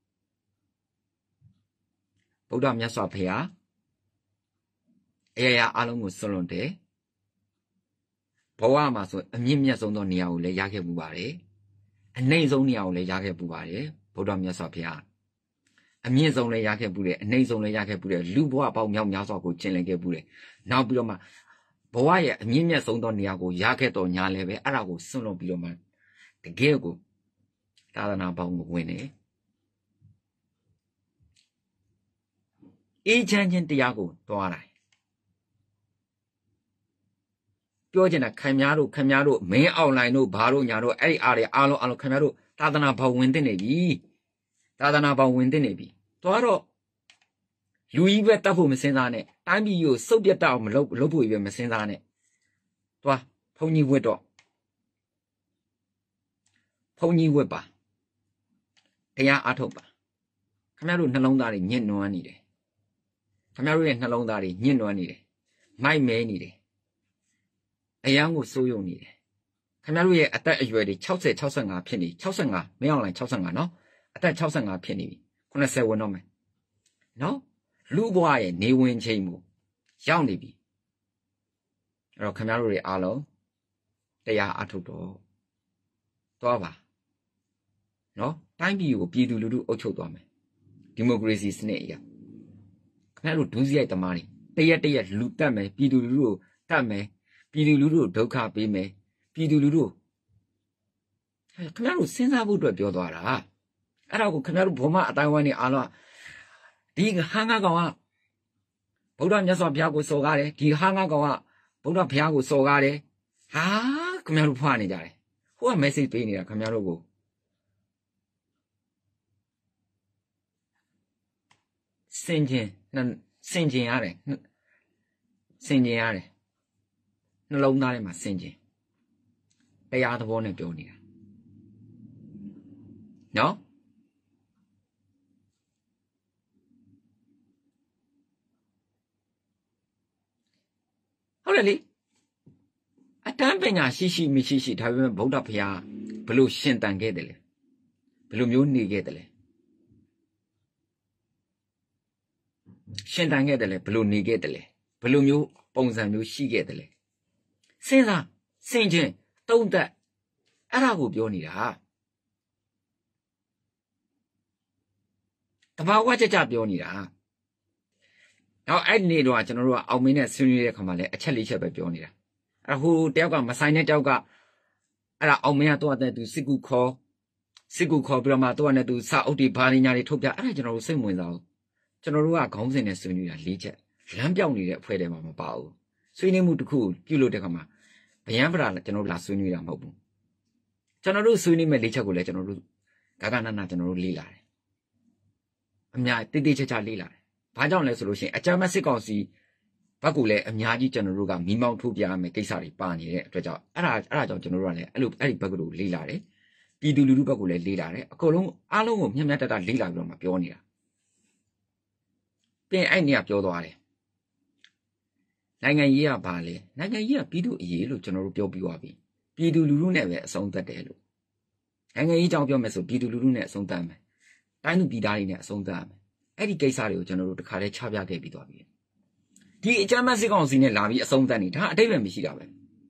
ဗုဒ္ဓမြတ်စွာဘုရားအရာရာအလုံးကိုစွန့်လွတ်တယ်ဘဝမှာဆိုအမြင့်မြတ်ဆုံးသောနေရာကိုလည်းရခဲ့ပူပါတယ်အနှိမ့်ဆုံးနေရာကိုလည်းရခဲ့ပူပါတယ်ဗုဒ္ဓမြတ်စွာဘုရားအမြင့်ဆုံးလည်းရခဲ့ပူတယ်အနှိမ့်ဆုံးလည်းရခဲ့ပူတယ်လူဘဝပေါင်းမြောက်များစွာကိုကျင့်လည်ခဲ့ပူတယ်နောက်ပြီးတော့မှဘဝရဲ့အမြင့်မြတ်ဆုံးသောနေရာကိုရခဲ့တော့ညာလည်းပဲအဲ့ဒါကိုစွန့်လွတ်ပြီးတော့မှတကယ်ကိုသာသနာပေါင်းကိုဝင်တယ်အေးချမ်းခြင်းတရားကိုတွားလိုက်ပြောချင်တာခင်များတို့ခင်များတို့မင်းအောင်လိုင်းတို့ဘာတို့ညာတို့အဲ့ဒီအားတွေအားလုံးအားလုံးခင်များတို့သာသနာပေါင်းဝင်တင်နေပြီသာသနာပေါင်းဝင်တင်နေပြီတော့တော့လူကြီးပဲတတ်ဖို့မစင်စားနဲ့တိုင်းပြည်ကိုစုပ်ပြတ်တော့မလုပ်လုပ်ဖို့ပဲမစင်စားနဲ့သွားဘုံကြီးဝတ်တော့ဘုံကြီးဝတ်ပါတရားအားထုတ်ပါခင်ဗျားတို့နှလုံးသားတွေညှဉ်းနွမ်းနေတယ်ခင်ဗျားတို့ရဲ့နှလုံးသားတွေညှဉ်းနွမ်းနေတယ်မိုက်မဲနေတယ်အယံကိုစိုးရုံနေတယ်ခင်ဗျားတို့ရဲ့အသက်အရွယ်တွေ60 65ဖြစ်နေ65မင်းအောင်လိုင်း65နော်အသက်65ဖြစ်နေပြီ90ဝင်တော့မယ်နော်လူဘွားရဲ့နေဝင်ချိန်ကိုရောက်နေပြီအဲ့တော့ခင်ဗျားတို့တွေအားလုံးတရားအထုတ်တော့သွားပါနော်တိုင်းပြည်ကိုပြည်သူလူထုအုပ်ချုပ်သွားမယ်ဒီမိုကရေစီစနစ်အရာခင်ဗျားတို့ဒုစရိုက်သမားတွေတရက်တရက်လူတက်မယ်ပြည်သူလူထုကိုတတ်မယ်ပြည်သူလူထုကိုဒုက္ခပေးမယ်ပြည်သူလူထုခင်ဗျားတို့စဉ်းစားဖို့အတွက်ပြောသွားတာအဲ့ဒါကိုခင်ဗျားတို့ဘုံမအတိုင်းဝိုင်းနေအားလုံးဒီဟာငါကောင်ကဗုဒ္ဓမြတ်စွာဘုရားကိုစော်ကားတယ်ဒီဟာငါကောင်ကဗုဒ္ဓဘုရားကိုစော်ကားတယ်ဟာခင်ဗျားတို့ဖွာနေကြတယ်ဟိုက message ပေးနေတာခင်ဗျားတို့ကိုစင်ကျင်စင်ကျင်ရတယ်စင်ကျင်ရတယ်နှလုံးသားထဲမှာစင်ကျင်တရားသဘောနဲ့ပြောနေတာနော်ဟုတ်တယ်လေအတန်းပညာရှိရှိမရှိရှိဒါပေမဲ့ဗုဒ္ဓဘုရားဘလို့ရှင်တန်ခဲ့တယ်လဲဘလို့မျိုးနေခဲ့တယ်လဲရှင်တန်ခဲ့တယ်လဲဘလို့နေခဲ့တယ်လဲဘလို့မျိုးပုံစံမျိုးရှိခဲ့တယ်လဲစဉ်းစားစင်ချင်းတုံးသက်အဲ့ဒါကိုပြောနေတာတဘာဝကြကြပြောနေတာနောက်အဲ့ဒီနေ့တော့ကျွန်တော်တို့ကအောင်မင်းနဲ့ဆွေးနွေးတဲ့ခါမှာလည်းအချက်လေးချက်ပဲပြောနေတာအဲ့ဟိုတယောက်ကမဆိုင်တဲ့တယောက်ကအဲ့ဒါအောင်မင်းကတော့တဲ့သူစစ်ကူခေါ်စစ်ကူခေါ်ပြီးတော့မှတော့နဲ့သူစာအုပ်တွေဘာညာတွေထုတ်ပြအဲ့ဒါကျွန်တော်တို့စိတ်ဝင်စားဘူးကျွန်တော်တို့ကခေါင်းစဉ်နဲ့ဆွေးနွေးတာလေးချက်လမ်းပြောင်းနေတဲ့အဖွဲ့တွေမှာမပါဘူးဆွေးနွေးမှုတစ်ခုပြုလုပ်တဲ့ခါမှာဗျံပရာကျွန်တော်တို့လာဆွေးနွေးတာမဟုတ်ဘူးကျွန်တော်တို့ဆွေးနွေးမဲ့လေးချက်ကိုလည်းကျွန်တော်တို့ဂဂနနာကျွန်တော်တို့လေ့လာတယ်အများတိတိကျကျလေ့လာတယ်ဘာကြောင့်လဲဆိုလို့ရှိရင်အကြမ်းမဲ့စစ်ကောင်စီဘက်ကလည်းအများကြီးကျွန်တော်တို့ကမီးမောင်းထိုးပြရမယ်ကိစ္စတွေပါနေတဲ့အတွက်ကြောင့်အဲ့ဒါအဲ့ဒါကြောင့်ကျွန်တော်တို့ကလည်းအဲ့လိုအဲ့ဒီဘက်ကတို့လေ့လာတယ်ပြည်သူလူထုဘက်ကလည်းလေ့လာတယ်အကုန်လုံးအားလုံးကိုမျက်မျက်တတလေ့လာပြီးတော့မှပြောနေတာပြင်အဲ့နေကပြောသွားတယ်နိုင်ငံရေးကဘာလဲနိုင်ငံရေးကပြည်သူအရေးလို့ကျွန်တော်တို့ပြောပြီးသွားပြီပြည်သူလူထုနဲ့ပဲအဆုံးသတ်တယ်လို့နိုင်ငံရေးကြောင့်ပြောမယ်ဆိုပြည်သူလူထုနဲ့အဆုံးသတ်မယ်တိုင်းသူပြည်သားတွေနဲ့အဆုံးသတ်မယ်အဲ့ဒီကိစ္စတွေကိုကျွန်တော်တို့တခါတည်းချပြခဲ့ပြီးသွားပြီဒီအကြမ်းဖက်စစ်ကောင်စီနဲ့လာပြီးအဆုံးသတ်နေဒါအတိတ်ပဲမရှိတာပဲ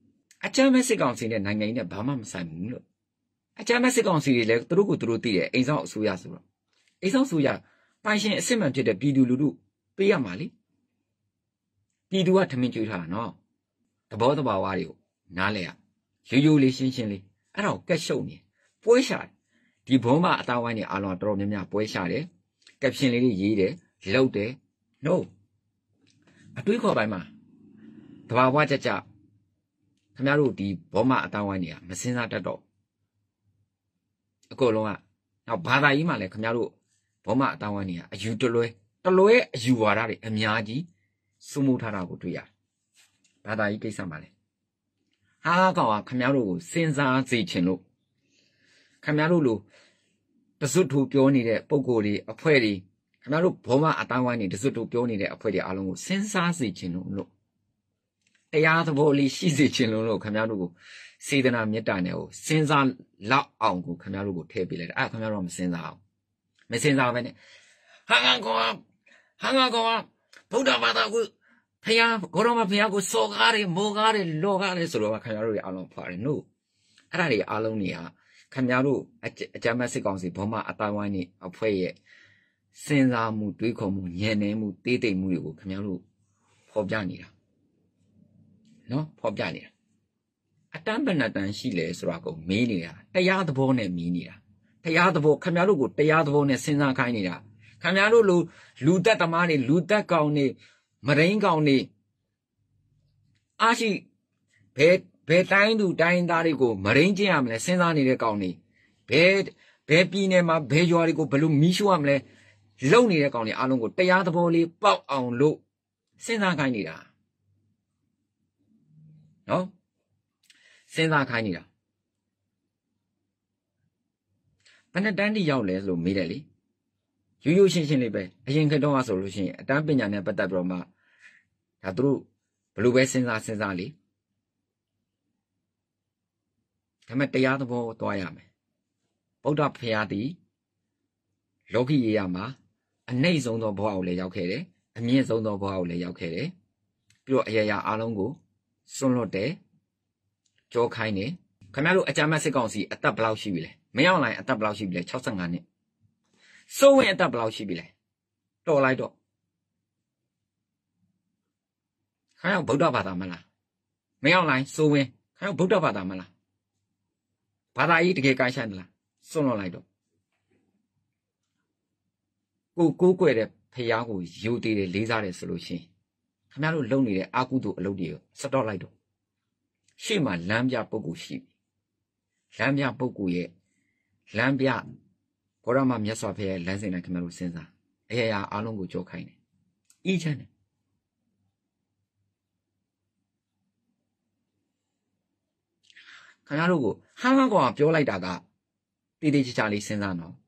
အကြမ်းမဲ့စစ်ကောင်စီနဲ့နိုင်ငံရေးနဲ့ဘာမှမဆိုင်ဘူးလို့အကြမ်းမဲ့စစ်ကောင်စီတွေလည်းသူတို့ကိုသူတို့သိတယ်အိမ်ဆောင်အစိုးရဆိုတော့အိမ်ဆောင်အစိုးရပိုင်ရှင်အစစ်မှန်ဖြစ်တဲ့ပြည်သူလူထုပေးရမှာလေပြည်သူကထမင်းကျွေးထားတာနော်သဘောတဘာဝတွေကိုနားလဲရရိုးရိုးလေးရှင်းရှင်းလေးအဲ့ဒါကိုကက်ရှုပ်နေပွဲရှာတယ်ဒီဘုံမအသားဝိုင်းနေအားလုံးတော်တော်များများပွဲရှာတယ်ကက်ရှင်လေးတွေရေးတယ်လှုပ်တယ် no အတွေးခေါ်ပိုင်းမှာတဘာဝကြကြခင်ဗျားတို့ဒီဘောမအသားဝိုင်းနေရမစင်းစားတတ်တော့အကုန်လုံးကနောက်ဘာသာရေးမှလည်းခင်ဗျားတို့ဘောမအသားဝိုင်းနေရအယူတလွဲတလွဲအယူဝါဒတွေအများကြီးစုမှုထားတာကိုတွေ့ရတယ်ဘာသာရေးကိစ္စမှလည်းဟာကောင်ကခင်ဗျားတို့ကိုစဉ်းစားစေချင်လို့ခင်ဗျားတို့လိုတစွတ်ထူပြောနေတဲ့ပုံကိုယ်တွေအဖွဲ့တွေခင်ဗျားတို့ဘောမအသားဝိုင်းနေတစွတ်ထူပြောနေတဲ့အဖွဲ့တွေအားလုံးကိုစဉ်းစားစေချင်လို့လို့တရားသဘောလေးရှိစေချင်လို့လို့ခင်ဗျားတို့ကိုစေတနာမေတ္တာနဲ့ကိုစဉ်းစားလောက်အောင်ကိုခင်ဗျားတို့ကိုထည့်ပေးလိုက်တယ်အဲ့ခင်ဗျားတို့မစဉ်းစားအောင်မစဉ်းစားပဲနဲ့ဟာငါကောင်ဟာငါကောင်ဗုဒ္ဓဘာသာကိုဖယားကိုရောမဖယားကိုစော်ကားတယ်မော်ကားတယ်လော်ကားတယ်ဆိုတော့ခင်ဗျားတို့တွေအားလုံးဖွာတယ်နို့အဲ့ဒါတွေအားလုံးတွေကခင်ဗျားတို့အကြမ်းမဲ့စစ်ကောင်စီဘောမအတိုင်းဝိုင်းနေအဖွဲ့ရဲ့စဉ်းစားမှုတွေးခေါ်မှုညံနေမှုတေးတိမ်မှုတွေကိုခင်ဗျားတို့ဖော်ပြနေတာနော်ဖော်ပြနေတာအတန်းပဏ္ဍတန်ရှိလဲဆိုတာကိုမေးနေတာတရားသဘောနဲ့မေးနေတာတရားသဘောခင်ဗျားတို့ကိုတရားသဘောနဲ့စဉ်းစားခိုင်းနေတာခင်ဗျားတို့လူလူသက်သမားတွေလူသက်ကောင်တွေမရင်းကောင်တွေအားရှိဘယ်ဘယ်တိုင်းသူတိုင်းသားတွေကိုမရင်းကျင်းရမလဲစဉ်းစားနေတဲ့ကောင်တွေဘယ်ဘယ်ပြည်နယ်မှာဘယ်ရွာတွေကိုဘယ်လိုမီးရှို့ရမလဲလုံနေတဲ့ကောင်တွေအားလုံးကိုတရားသဘောလေးပေါက်အောင်လို့စဉ်းစားခိုင်းနေတာနော်စဉ်းစားခိုင်းနေတာဘယ်နဲ့တန်းတိရောက်လဲလို့မေးတယ်လေရိုးရိုးရှင်းရှင်းလေးပဲအရင်ခေတ်တော့ဆိုလို့ရှိရင်အတန်းပညာနဲ့ပတ်သက်ပြီးတော့မှဒါသူတို့ဘယ်လိုပဲစဉ်းစားစဉ်းစားလေဒါပေမဲ့တရားသဘောသွားရမယ်ဗုဒ္ဓဖရာသည်လောကီရေးရမှာအနှိမ့်ဆုံးသောဘဝကိုလည်းရောက်ခဲ့တယ်အမြင့်ဆုံးသောဘဝကိုလည်းရောက်ခဲ့တယ်ပြီးတော့အရာရာအလုံးကိုစွန့်လွတ်တယ်ကြောခိုင်းတယ်ခင်ဗျားတို့အကြမ်းမဲ့စစ်ကောင်စီအသက်ဘယ်လောက်ရှိပြီလဲမရောက်လိုက်အသက်ဘယ်လောက်ရှိပြီလဲ၆၅နှစ်စိုးဝင်အသက်ဘယ်လောက်ရှိပြီလဲတော်လိုက်တော့ခင်ဗျားဗုဒ္ဓဘာသာမလားမရောက်လိုက်စိုးဝင်ခင်ဗျားဗုဒ္ဓဘာသာမလားဘာသာရေးတကယ်ကိုင်းဆိုင်သလားစွန့်လွတ်လိုက်တော့ကိုကိုးကွယ်တဲ့ဖရာကိုယူတည်တယ်လေးစားတယ်ဆိုလို့ရှိရင်ခင်ဗျားတို့လုံနေတဲ့အာကုသို့အလုပ်တွေကိုစတော့လိုက်တော့ရှေ့မှာလမ်းပြပုဂ္ဂိုလ်ရှိလမ်းပြပုဂ္ဂိုလ်ရဲ့လမ်းပြဘောရမမြတ်စွာဘုရားရဲ့လမ်းစဉ်နဲ့ခင်ဗျားတို့စဉ်းစားအရာရာအားလုံးကိုကြောခိုင်းတယ်အီးချမ်းတယ်ခင်ဗျားတို့ကိုဟန်းဟန်းကောင်ပြောလိုက်တာကတေးသေးချာချာလေးစဉ်းစားနော်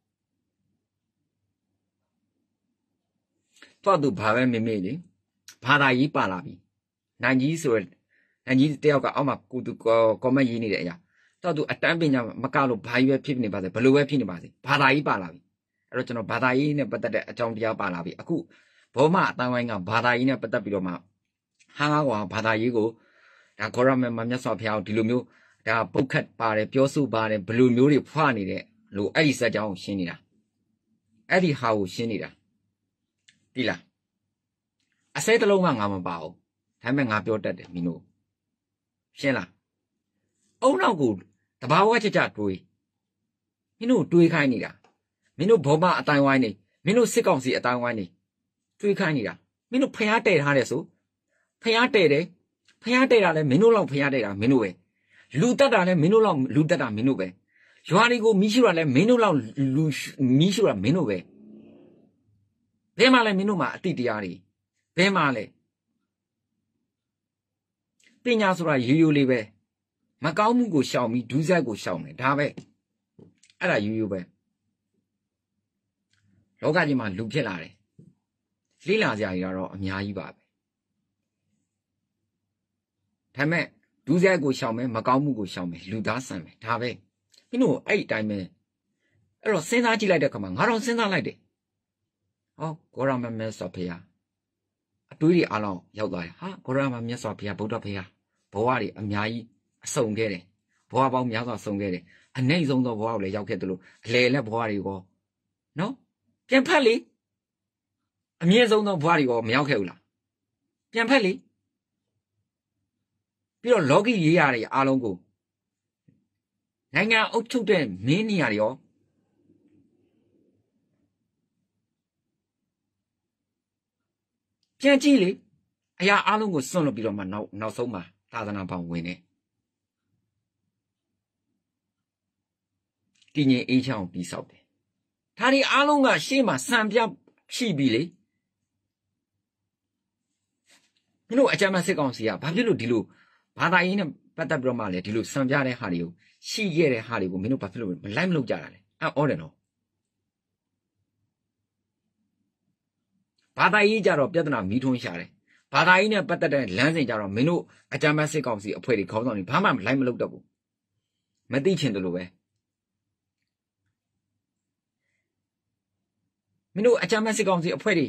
တော့သူဘာပဲမေ့မေ့လေဘာသာရေးပါလာပြီနိုင်ကြီးဆိုရနိုင်ကြီးတယောက်ကအောက်မှာကိုသူကောမန့်ရေးနေတဲ့အရာတော့သူအတန်းပညာမကလို့ဘာကြီးပဲဖြစ်နေပါစေဘလို့ပဲဖြစ်နေပါစေဘာသာရေးပါလာပြီအဲ့တော့ကျွန်တော်ဘာသာရေးနဲ့ပတ်သက်တဲ့အကြောင်းတရားပါလာပြီအခုဘောမအတန်းဝိုင်းကဘာသာရေးနဲ့ပတ်သက်ပြီးတော့မှဟန်းကားကွာဘာသာရေးကိုဒါဂေါရမမမြတ်စွာဘုရားဒီလိုမျိုးဒါပုတ်ခတ်ပါတယ်ပြောဆိုပါတယ်ဘလိုမျိုးတွေဖွာနေတဲ့လို့အဲ့ဒီစက်ကြောင်းကိုရှင်းနေတာအဲ့ဒီဟာကိုရှင်းနေတာဒီလားအစဲတစ်လုံးကငါမပါဘူးဒါပေမဲ့ငါပြောတတ်တယ်မင်းတို့ရှင်းလားအုံနောက်ကိုတဘာဝကြကြတွေးမင်းတို့တွေးခိုင်းနေတာမင်းတို့ဘောမအတိုင်းဝိုင်းနေမင်းတို့စစ်ကောင်စီအတိုင်းဝိုင်းနေတွေးခိုင်းနေတာမင်းတို့ဖျားတဲ့ထားတယ်ဆိုဖျားတဲ့တယ်ဖျားတဲ့တာလဲမင်းတို့လောက်ဖျားတဲ့တာမင်းတို့ပဲလူတက်တာလဲမင်းတို့လောက်လူတက်တာမင်းတို့ပဲရွာတွေကိုမီးရှို့တာလဲမင်းတို့လောက်လူမီးရှို့တာမင်းတို့ပဲဘယ်မှာလဲမင်းတို့မှာအတိတရားတွေဘယ်မှာလဲပညာဆိုတာရိုးရိုးလေးပဲမကောင်းမှုကိုရှောင်ပြီးဒူးဆက်ကိုရှောင်တယ်ဒါပဲအဲ့ဒါရိုးရိုးပဲလောကကြီးမှာလူဖြစ်လာတယ်လိလာစရာကြီးတော့အများကြီးပါပဲဒါပေမဲ့ဒူးဆက်ကိုရှောင်မယ်မကောင်းမှုကိုရှောင်မယ်လူသားဆန်မယ်ဒါပဲမင်းတို့အဲ့ဒီအတိုင်းပဲအဲ့တော့စဉ်းစားကြည့်လိုက်တဲ့အခါမှာငါတော့စဉ်းစားလိုက်တယ်ဟောဂေါရမမြတ်စွာဘုရားအတွေးတွေအားလုံးရောက်သွားတယ်ဟာဂေါရမမြတ်စွာဘုရားဗုဒ္ဓဘုရားဘဝတွေအများကြီးအ送ခဲ့တယ်ဘဝပေါင်းများစွာဆုံးခဲ့တယ်အနိုင်ဆုံးသောဘဝကိုလည်းရောက်ခဲ့တယ်လို့အလေလက်ဘဝတွေကောနော်ပြန်ဖက်လေအမြင့်ဆုံးသောဘဝတွေကောမရောက်ခဲ့ဘူးလားပြန်ဖက်လေပြီးတော့လောကီရေးရတွေအားလုံးကိုနိုင်ငံအုပ်ချုပ်တဲ့မင်းနေရာတွေရောပြန်ကြည့်လေအရာအားလုံးကိုစွန့်လွတ်ပြီးတော့မှနောက်နောက်ဆုံးမှာသာသနာပေါင်းဝင်တယ်တည်ငြိမ်အေးချမ်းအောင်ပြီးဆောက်တယ်ဒါတွေအားလုံးကရှေ့မှာစံပြရှိပြီလေမင်းတို့အကြမ်းဖက်စစ်ကောင်စီကဘာဖြစ်လို့ဒီလိုဘာသာရေးနဲ့ပတ်သက်ပြီးတော့မှလေဒီလိုစံပြတဲ့ဟာတွေကိုရှိခဲ့တဲ့ဟာတွေကိုမင်းတို့ဘာဖြစ်လို့မလိုက်မလုပ်ကြတာလဲအော်တယ်နော်ဘာသာရေးကြတော့ပြဿနာမီးထွန်းရှာတယ်ဘာသာရေးနဲ့ပတ်သက်တဲ့လမ်းစဉ်ကြတော့မင်းတို့အကြမ်းဖက်စစ်ကောင်စီအဖွဲ့တွေခေါင်းဆောင်တွေဘာမှမလိုက်မလုပ်တော့ဘူးမသိချင်တယ်လို့ပဲမင်းတို့အကြမ်းဖက်စစ်ကောင်စီအဖွဲ့တွေ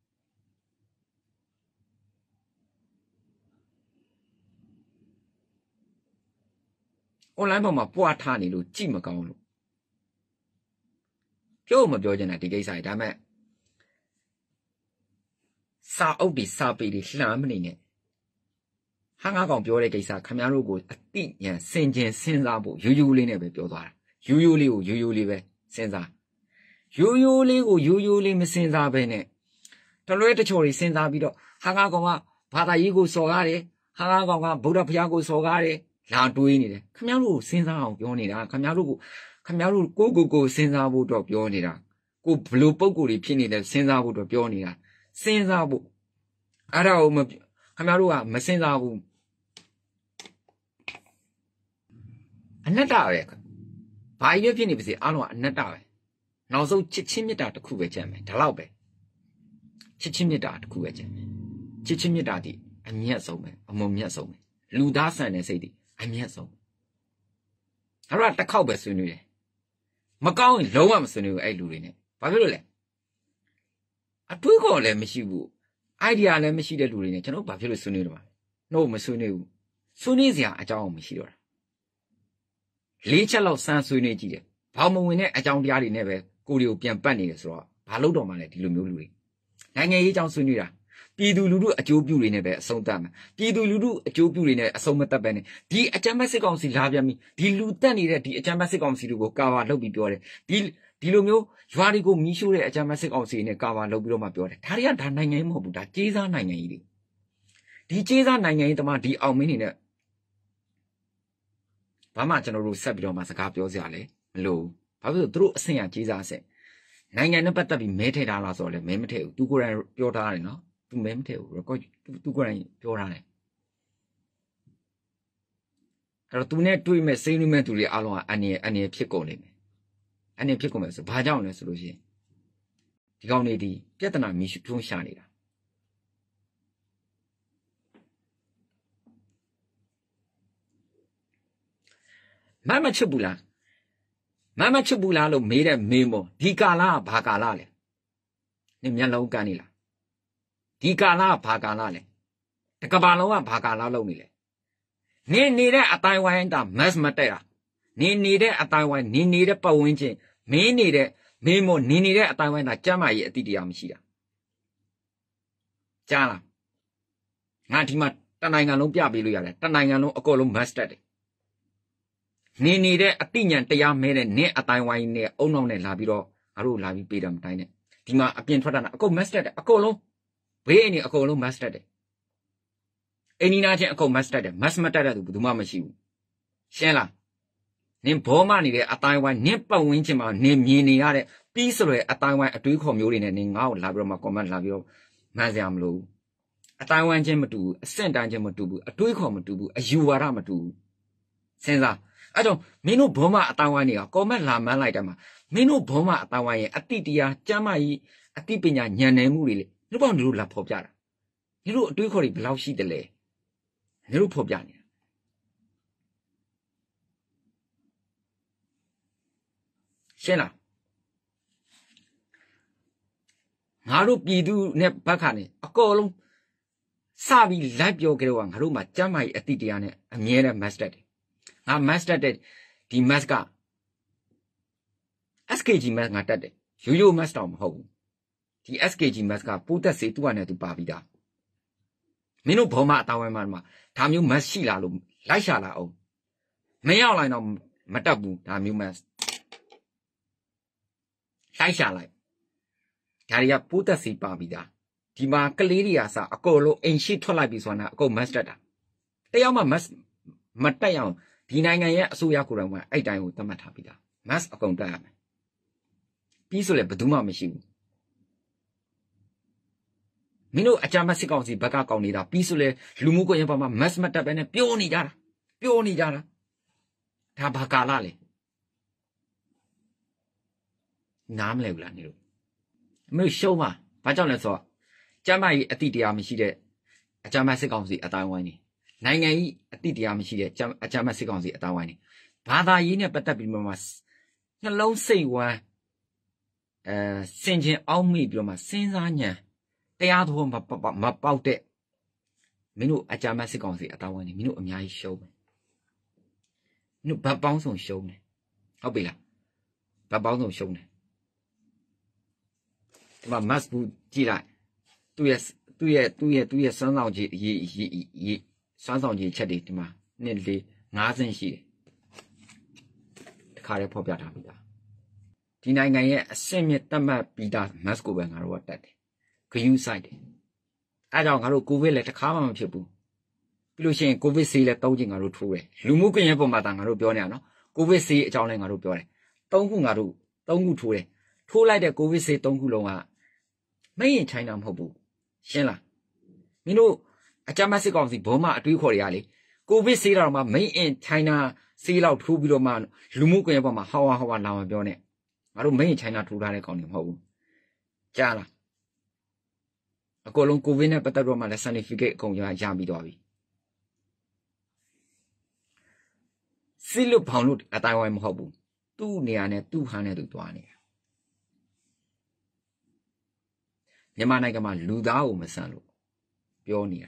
online ပေါ်မှာပွားထားနေလို့ကြည့်မကောင်းလို့ပြောမပြောချင်တာဒီကိစ္စကြီးဒါမဲ့စာအုပ်တွေစာပေတွေလှမ်းမနေနဲ့ဟာငါကောင်ပြောတဲ့ကိစ္စခင်ဗျားတို့ကိုအတိညာစင်ကျင်စဉ်းစားဖို့ယူယူလေးနဲ့ပဲပြောသွားတာယူယူလေးကိုယူယူလေးပဲစဉ်းစားယူယူလေးကိုယူယူလေးမစဉ်းစားပဲနဲ့တလွဲတချော်တွေစဉ်းစားပြီးတော့ဟာငါကောင်ကဘာသာရေးကိုစော်ကားတယ်ဟာငါကောင်ကဗုဒ္ဓဘုရားကိုစော်ကားတယ်လာတွေးနေတယ်ခင်ဗျားတို့စဉ်းစားအောင်ပြောနေတာခင်ဗျားတို့ကိုခင်ဗျားတို့ကိုကိုကိုစဉ်းစားဖို့တော့ပြောနေတာကိုဘလို့ပုံကိုယ်တွေဖြစ်နေတယ်စဉ်းစားဖို့တော့ပြောနေတာစဉ်းစားဖို့အဲ့ဒါကိုမခင်ဗျားတို့ကမစဉ်းစားဘူးအနတ္တပဲဘာကြီးဖြစ်နေပါစေအားလုံးကအနတ္တပဲနောက်ဆုံးချစ်ချင်းမေတ္တာတစ်ခုပဲကြံမယ်ဒါတော့ပဲချစ်ချင်းမေတ္တာတစ်ခုပဲကြံမယ်ချစ်ချင်းမေတ္တာဒီအမြတ်ဆုံးပဲအမုံမြတ်ဆုံးပဲလူသားဆန်တဲ့စိတ်ဒီအမြတ်ဆုံးအဲ့တော့တစ်ခေါက်ပဲဆွေးနွေးတယ်မကောင်းရင်လုံးဝမဆွေးနွေးဘူးအဲ့လူတွေနဲ့ဘာဖြစ်လို့လဲအတွေးခေါ်လည်းမရှိဘူး idea လည်းမရှိတဲ့လူတွေနဲ့ကျွန်တော်ဘာဖြစ်လို့ဆွေးနွေးတော့မှာနှုတ်မဆွေးနွေးဘူးဆွေးနွေးစရာအကြောင်းမရှိတော့တာလေးချက်လောက်စမ်းဆွေးနွေးကြည့်တယ်ဘောင်မဝင်တဲ့အကြောင်းတရားတွေနဲ့ပဲကိုယ်တွေကိုပြန်ပတ်နေတယ်ဆိုတော့ဘာလို့တော့မှလဲဒီလိုမျိုးလူတွေနိုင်ငံရေးအကြောင်းဆွေးနွေးတာပြည်သူလူထုအကျိုးပြုတွေနဲ့ပဲအဆုံးသတ်မယ်ပြည်သူလူထုအကျိုးပြုတွေနဲ့အဆုံးမသတ်ပဲနဲ့ဒီအကြမ်းဖက်စစ်ကောင်စီလာပြန်ပြီဒီလူတက်နေတဲ့ဒီအကြမ်းဖက်စစ်ကောင်စီတွေကိုကာဝါလုပ်ပြီးပြောတယ်ဒီဒီလိုမျိုးရွာတွေကိုမီးရှို့တဲ့အကြမ်းဖက်စစ်ကောင်စီနဲ့ကာဝါလုပ်ပြီးတော့မှပြောတယ်ဒါတွေကဒါနိုင်ငံရေးမဟုတ်ဘူးဒါကြေးစားနိုင်ငံကြီးတွေဒီကြေးစားနိုင်ငံရေးတမဒီအောင်မင်းနေနဲ့ဘာမှကျွန်တော်တို့ဆက်ပြီးတော့မှစကားပြောစရာလေမလို့ဘာဖြစ်လို့သူတို့အဆင့်ရကြေးစားအဆင့်နိုင်ငံနဲ့ပတ်သက်ပြီးမဲထဲထားလားဆိုတော့လေမဲမထဲဘူးသူကိုယ်တိုင်ပြောထားတယ်နော်သူမဲမထဲဘူး record သူကိုယ်တိုင်ပြောထားတယ်အဲ့တော့သူနဲ့တွေ့မဲ့စိတ်နှမဲ့သူတွေအားလုံးကအန်ရအန်ရဖြစ်ကုန်နေမယ်အန်ရဖြစ်ကုန်မယ်ဆိုဘာကြောင့်လဲဆိုလို့ရှိရင်ဒီကောင်တွေဒီပြဿနာမီးထွန်းရှာနေတာမမချစ်ဘူးလားမမချစ်ဘူးလားလို့မေးတဲ့မေးမောဒီကာလကဘာကာလလဲနင်မျက်လုံးကန်းနေလားဒီကာလကဘာကာလလဲတကဘာလုံးကဘာကာလလုံးနေလဲနင်နေတဲ့အတိုင်းဝိုင်းတာမတ်မတက်တာနင်နေတဲ့အတိုင်းဝိုင်းနင်နေတဲ့ပတ်ဝန်းကျင်မင်းနေတဲ့မင်းမို့နင်နေတဲ့အတိုင်းဝိုင်းတာကျမ်းမာရေးအတိတရားမရှိတာကြားလားငါဒီမှာတနိုင်ငံလုံးပြပေးလို့ရတယ်တနိုင်ငံလုံးအကုန်လုံးမတ်တက်တယ်နင်နေတဲ့အတိညာတရားမဲတဲ့နင်အတိုင်းဝိုင်းနဲ့အုံနောက်နဲ့လာပြီးတော့ငါတို့လာပြီးပေးတယ်မတိုင်းနဲ့ဒီမှာအပြင်ထွက်တာအကုန်မတ်တက်တယ်အကုန်လုံးဘေးအနေအကုန်လုံးမတ်တက်တယ်အင်းနီနာချင်းအကုန်မတ်တက်တယ်မတ်မတက်တဲ့သူဘယ်သူမှမရှိဘူးရှင်းလားနင်ဘောမနေတဲ့အတိုင်းဝိုင်းနင်ပတ်ဝန်းကျင်မှာနင်မြင်နေရတဲ့ပြီးဆိုရယ်အတိုင်းဝိုင်းအတွေးခေါ်မျိုးတွေနဲ့နင်ငါ့ကိုလာပြီးတော့မှ comment လာပြီးတော့မှန်းစရာမလိုဘူးအတိုင်းဝိုင်းချင်းမတူဘူးအဆင့်တန်းချင်းမတူဘူးအတွေးခေါ်မတူဘူးအယူဝါဒမတူဘူးစဉ်းစားအဲ့တော့မင်းတို့ဘောမအတိုင်းဝိုင်းတွေက comment လာမှန်းလိုက်တယ်မှာမင်းတို့ဘောမအတိုင်းဝိုင်းရဲ့အတိတရားကျမ်းမာရေးအတိပညာဉာဏ်နယ်မှုတွေလေလူပေါင်းတို့လာဖော်ပြတာညီတို့အတွေးခေါ်တွေဘယ်လောက်ရှိတယ်လဲညီတို့ဖော်ပြနေတာရှင်းလားငါတို့ပြည်သူနဲ့ဘက်ကနေအကောလုံးစပြီးလိုက်ပြောကြတော့ငါတို့မှာကျမ်းမာရေးအတိတရားနဲ့အမြဲတမ်း master တယ်ငါ mass တက်တဲ့ဒီ mass က S K G mass ငါတက်တယ်ရိုးရိုး mass တော့မဟုတ်ဘူးဒီ S K G mass ကပိုးသက်စေသူ့အနေနဲ့သူပါပြီးသားမင်းတို့ဘောမအတောင်းဝဲမှာဒါမျိုး mass ရှိလာလို့လိုက်ရှာလာအောင်မရောက်လိုက်တော့မတက်ဘူးဒါမျိုး mass လိုက်ရှာလိုက်ဒါတွေကပိုးသက်စေပါပြီးသားဒီမှာကလေးတွေကစအကုန်လုံးအိမ်ရှိထွက်လိုက်ပြီဆိုတာအကုန် mass တက်တာတယောက်မှ mass မတက်အောင်ဒီနိုင်ငံရဲ့အစိုးရကိုယ်တော်ကအဲ့တိုင်းကိုသတ်မှတ်ထားပြီးသား mass အကုန်တက်ရမယ်ပြီးဆိုလည်းဘယ်သူမှမရှိဘူးမင်းတို့အကြမ်းဖက်စစ်ကောင်စီဘက်ကကောင်းနေတာပြီးဆိုလေလူမှုကွန်ရက်ပေါ်မှာ mass မတက်ပဲနဲ့ပြောနေကြတာပြောနေကြတာဒါဘာကာလလဲနားမလဲဘူးလားနေတို့မင်းရှုံးပါဘာကြောင့်လဲဆိုတော့ကျမ်းမာရေးအတိတရားမရှိတဲ့အကြမ်းဖက်စစ်ကောင်စီအတိုင်းဝိုင်းနေနိုင်ငံကြီးအတိတရားမရှိတဲ့အကြမ်းဖက်စစ်ကောင်စီအတိုင်းဝိုင်းနေဘာသာရေးနဲ့ပတ်သက်ပြီးမှနှလုံးစိတ်ဝမ်းအဲစင်ကျင်အောက်မိပြီးတော့မှစဉ်းစားညံတရားတော်မပေါက်တဲ့မင်းတို့အကြမ်းဖက်စစ်ကောင်စီအတိုင်းဝိုင်းနေမင်းတို့အများကြီးရှုံးမယ်မင်းတို့ဗတ်ပေါင်းစုံရှုံးတယ်ဟုတ်ပြီလားဗတ်ပေါင်းစုံရှုံးတယ်ဒီမှာ mass ဘူးကြည့်လိုက်သူ့ရဲ့သူ့ရဲ့သူ့ရဲ့သူ့ရဲ့စွမ်းဆောင်ကြီးရေးရေးစွမ်းဆောင်ကြီးချက်တွေဒီမှာနှစ်လေးငါးဆင့်ရှိတယ်တခါတည်းဖော်ပြထားပြီးသားဒီနိုင်ငံရဲ့အဆင့်မြင့်တတ်မှတ်ပြီးသား mass ကိုပဲငါတို့ကတက်တယ်ဂယုစိုက်တယ်အဲကြောင့်ငါတို့ကိုဗစ်လည်းတစ်ခါမှမဖြစ်ဘူးပြီးလို့ရှိရင်ကိုဗစ်ဆေးလည်းသုံးချိန်ငါတို့ထိုးတယ်လူမှုကွန်ရက်ပေါ်မှာဒါငါတို့ပြောနေရနော်ကိုဗစ်ဆေးအကြောင်းလည်းငါတို့ပြောတယ်သုံးခုငါတို့သုံးခုထိုးတယ်ထိုးလိုက်တဲ့ကိုဗစ်ဆေးသုံးခုလုံးကမင်းရင်ချိုင်းတာမဟုတ်ဘူးရှင်းလားမင်းတို့အကြမ်းဖက်စစ်ကောင်စီဘောမအတွေးခေါ်တွေကလေကိုဗစ်ဆေးတော်မှာမင်းအင်ချိုင်းတာဆေးလောက်ထိုးပြီးတော့မှလူမှုကွန်ရက်ပေါ်မှာဟောဝါဟောဝါလာမပြောနဲ့ငါတို့မင်းရင်ချိုင်းတာထိုးထားတဲ့ကောင်တွေမဟုတ်ဘူးကြားလားအကုန်လုံးကိုဗစ်နဲ့ပတ်သက်တော့မှလည်း certificate အကုန်ရရပြီးသွားပြီစစ်လို့ဖောင်လို့အတိုင်းဝိုင်းမဟုတ်ဘူးသူ့နေရာနဲ့သူ့ဟန်နဲ့သူသွားနေတာမြန်မာနိုင်ငံမှာလူသားကိုမဆန်လို့ပြောနေတာ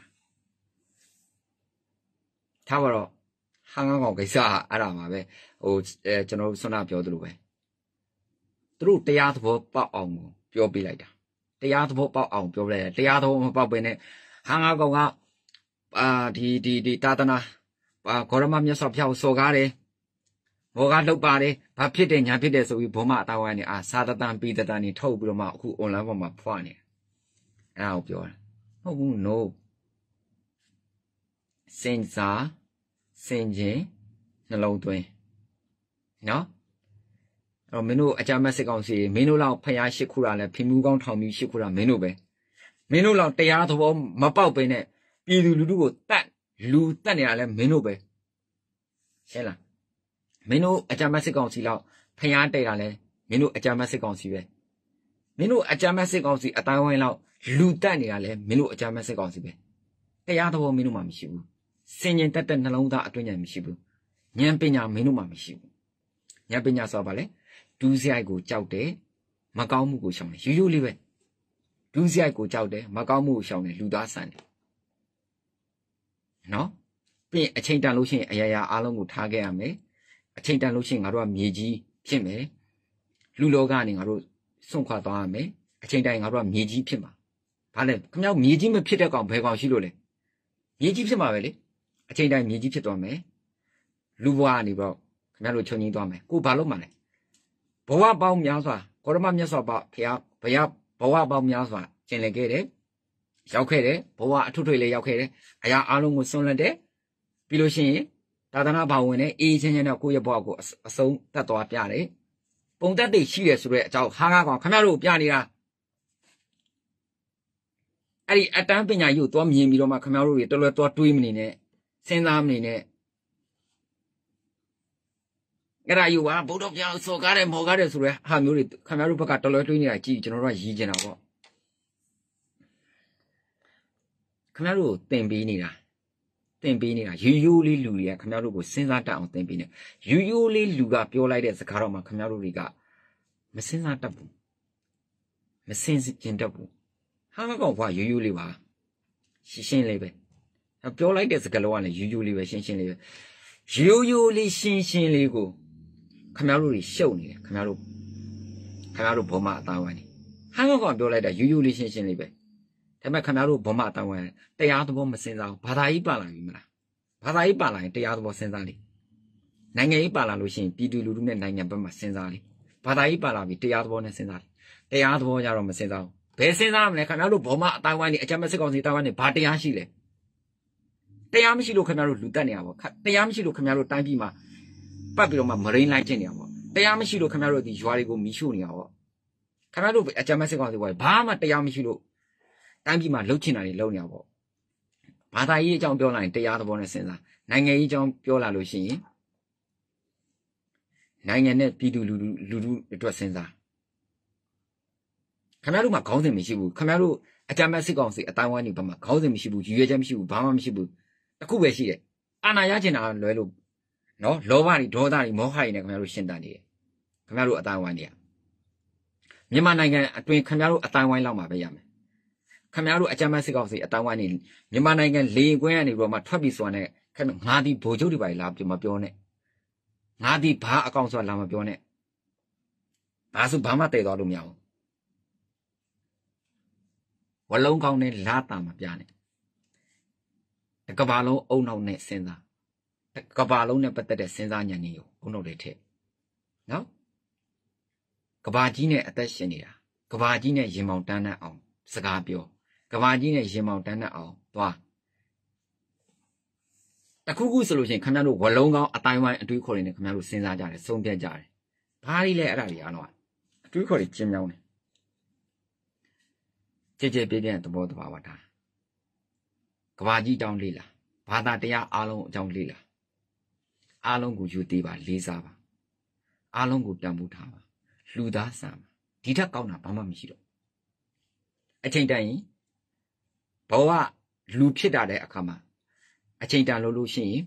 ထားပါတော့ဟန်ကောင်ကိစ္စအဲ့ဒါမှာပဲဟိုအဲကျွန်တော်ဆွမ်းနာပြောသလိုပဲသူတို့တရားသဘောပေါက်အောင်ပြောပြလိုက်တာတရားသဘောပေါက်အောင်ပြောပြလိုက်တယ်တရားသဘောမပေါက်ဘဲနဲ့ဟန်ကောင်ကအာဒီဒီဒီတာသနာအာဂေါရမမြတ်စွာဘုရားကိုစော်ကားတယ်ဘောကလောက်ပါတယ်ဘာဖြစ်တယ်ညာဖြစ်တယ်ဆိုပြီးဘောမအသားဝိုင်းနေအာစာတတန်ပြီးတတန်နေထုတ်ပြီးတော့မှအခု online ပေါ်မှာဖွာနေအဲ့ဒါကိုပြောတာဟုတ်ဘူး no စင်စားစင်ချင်းနှလုံးသွင်းနော်အဲ့တော့မင်းတို့အကြမ်းဖက်စစ်ကောင်စီမင်းတို့လောက်ဖျားရှိခုတာလဲဖီမူကောင်းထောင်ပြီးရှိခုတာမင်းတို့ပဲမင်းတို့လောက်တရားသဘောမပေါက်ပဲနဲ့ပြည်သူလူထုကိုတတ်လူတတ်နေတာလဲမင်းတို့ပဲရှင်းလားမင်းတို့အကြမ်းဖက်စစ်ကောင်စီလောက်ဖျားတဲ့တာလဲမင်းတို့အကြမ်းဖက်စစ်ကောင်စီပဲမင်းတို့အကြမ်းဖက်စစ်ကောင်စီအတိုင်းဝိုင်းလောက်လူတက်နေတာလဲမင်းတို့အကြမ်းဖက်စစ်ကောင်စီပဲတရားသဘောမင်းတို့မှမရှိဘူးစင်ញင်တက်တဲ့နှလုံးသားအတွင်းဉာဏ်မရှိဘူးဉာဏ်ပညာမင်းတို့မှမရှိဘူးဉာဏ်ပညာဆိုပါလေဒူးစရိုက်ကိုကြောက်တယ်မကောင်းမှုကိုရှောင်တယ်ရိုးရိုးလေးပဲဒူးစရိုက်ကိုကြောက်တယ်မကောင်းမှုကိုရှောင်တယ်လူသားဆန်တယ်နော်ပြီးအချိန်တန်လို့ရှိရင်အရာရာအားလုံးကိုထားခဲ့ရမယ်အချိန်တန်လို့ရှိရင်ငါတို့ကမြေကြီးဖြစ်မယ်လူလောကနေငါတို့စွန့်ခွာသွားရမယ်အချိန်တိုင်းငါတို့ကမြေကြီးဖြစ်မှာဘာလဲခင်ဗျားမြေကြီးမဖြစ်တဲ့ကောင်ဘယ်ကောင်ရှိလို့လဲမြေကြီးဖြစ်မှာပဲလေအချိန်တိုင်းမြေကြီးဖြစ်သွားမယ်လူဘဝကနေပြီးတော့ခင်ဗျားတို့ချုပ်ငင်းသွားမယ်ကိုဘာလို့မှလဲဘဝပေါင်းများစွာဂေါရမမြတ်စွာဘုရားဘုရားဘဝပေါင်းများစွာကျင်လည်ခဲ့တယ်ရောက်ခဲ့တယ်ဘဝအထွတ်ထွေလေးရောက်ခဲ့တယ်အရာအလုံးကိုစွန့်လွတ်တယ်ပြီးလို့ရှိရင်သာသနာ့ဘာဝင်နဲ့အေးချင်းချင်းနဲ့ကိုယ့်ရဲ့ဘဝကိုအဆုံးသတ်သွားပြတယ်ပုံသက်တွေရှိတယ်ဆိုတဲ့အကြောင်းဟာငါကောင်ခင်ဗျားတို့ပြနေတာအဲ့ဒီအတန်းပညာကြီးကိုသွားမြင်ပြီးတော့မှခင်ဗျားတို့တွေတော်တော်သွားတွေးမနေနဲ့စဉ်းစားမနေနဲ့အဲ့ဒါယူပါဗုဒ္ဓဘုရားစော်ကားတယ်မော်ကားတယ်ဆိုရဲဟာမျိုးတွေခင်ဗျားတို့ဘက်ကတော်တော်တွေးနေတာကြည့်ကျွန်တော်တို့ကရည်ကျင်တာပေါ့ခင်ဗျားတို့တင်ပေးနေတာတင်ပေးနေတာယူယူလေးလူတွေကခင်ဗျားတို့ကိုစဉ်းစားတတ်အောင်တင်ပေးနေယူယူလေးလူကပြောလိုက်တဲ့စကားတော့မှခင်ဗျားတို့တွေကမစဉ်းစားတတ်ဘူးမစင်ကျင်တတ်ဘူးဟာမကောင်ဘာယူယူလေးပါရှင်းရှင်းလေးပဲပြောလိုက်တဲ့စကားလုံးကလည်းယူယူလေးပဲရှင်းရှင်းလေးပဲရိုးရိုးလေးရှင်းရှင်းလေးကိုခမရတို့ရှုပ်နေတယ်ခမရတို့ခမရတို့ဘောမအသားဝိုင်းနေဟန်ကောင်ပြောလိုက်တာရိုးရိုးလေးရှင်းရှင်းလေးပဲဒါပေမဲ့ခမရတို့ဘောမအသားဝိုင်းတရားသဘောမစင်စားဘူးဘာသာရေးပါလာပြီမလားဘာသာရေးပါလာရင်တရားသဘောစဉ်းစားလိနိုင်ငံရေးပါလာလို့ရှိရင်ပြည်သူလူထုနဲ့နိုင်ငံဘက်မှာစဉ်းစားလိဘာသာရေးပါလာပြီတရားသဘောနဲ့စဉ်းစားလိတရားသဘောကြတော့မစဉ်းစားဘူးဘယ်စဉ်းစားမလဲခင်ဗျားတို့ဘောမအတိုင်းဝိုင်းနေအကြမ်းမဲ့စစ်ကောင်စီတိုင်းဝိုင်းနေဘာတရားရှိလဲတရားမရှိလို့ခင်ဗျားတို့လူတက်နေရပါတရားမရှိလို့ခင်ဗျားတို့တိုင်းပြည်မှာပတ်ပြီးတော့မှမရိန်းလိုက်ကျင့်နေရပါတရားမရှိလို့ခင်ဗျားတို့ဒီရွာတွေကိုမီးရှို့နေရပါခင်ဗျားတို့အကြမ်းမဲ့စစ်ကောင်စီဘွားဘာမှတရားမရှိလို့တိုင်းပြည်မှာလှုပ်ချင်တာတွေလှုပ်နေရပါဘာသာရေးအကြောင်းပြောလာရင်တရားသဘောနဲ့စဉ်းစားနိုင်ငံရေးအကြောင်းပြောလာလို့ရှိရင်နိုင်ငံနဲ့ပြည်သူလူလူလူအတွက်စဉ်းစားခင်ဗျားတို့မှာခေါင်းစဉ်မရှိဘူးခင်ဗျားတို့အကြမ်းမဲ့စစ်ကောင်စီအတိုင်းဝိုင်းနေဘက်မှာခေါင်းစဉ်မရှိဘူးရည်ရွယ်ချက်မရှိဘူးဘာမှမရှိဘူးတစ်ခုပဲရှိတယ်အာဏာရချင်တာလွဲလို့နော်လောဘတွေဒေါသတွေမောဟတွေနဲ့ခင်ဗျားတို့ရှင်းတတ်နေတယ်ခင်ဗျားတို့အတိုင်းဝိုင်းတွေကမြန်မာနိုင်ငံအတွင်းခင်ဗျားတို့အတိုင်းဝိုင်းလောက်မှာပဲရမယ်ခင်ဗျားတို့အကြမ်းမဲ့စစ်ကောင်စီအတိုင်းဝိုင်းနေမြန်မာနိုင်ငံလေကွင်းကနေပြီးတော့မှထွက်ပြီးဆိုတာနဲ့ခင်ဗျာငါဒီဗိုလ်ချုပ်တွေပါလာပြမပြောနဲ့ငါဒီဘာအကောင်ဆိုတာလာမပြောနဲ့ဘာဆိုဘာမှတည်သွားလို့မရဘူးဝလုံးကောင်းနဲ့လာတာမပြနဲ့တကဘာလုံးအုံနောက်နဲ့စဉ်းစားတကဘာလုံးနဲ့ပတ်သက်တဲ့စဉ်းစားဉာဏ်ကြီးကိုအုံနောက်လေးထည့်နော်ကဘာကြီးနဲ့အသက်ရှင်နေတာကဘာကြီးနဲ့ရင်မောင်တန်းတန်းအောင်စကားပြောကဘာကြီးနဲ့ရင်မောင်တန်းတန်းအောင်သွားတခုခုဆိုလို့ရှိရင်ခင်ဗျားတို့ဝလုံးကောင်းအတိုင်းဝိုင်းအတွေးခေါ်နေတယ်ခင်ဗျားတို့စဉ်းစားကြတယ်ဆုံးဖြတ်ကြတယ်ဘာတွေလဲအဲ့ဒါတွေအားလုံးအတွေးခေါ်တွေကျင်းမြောင်းတယ်ကြည်ကြည်ပြည့်ပြည့်သဘောတဘာဝတာကဘာကြီးတောင်းလေးလားဘာသာတရားအားလုံးအကြောင်းလေးလားအားလုံးကိုယူသေးပါလေးစားပါအားလုံးကိုတန်ဖိုးထားပါလူသားဆန်ပါဒီထက်ကောင်းတာဘာမှမရှိတော့အချိန်တန်ရင်ဘဝလူဖြစ်တာတဲ့အခါမှာအချိန်တန်လို့လို့ရှိရင်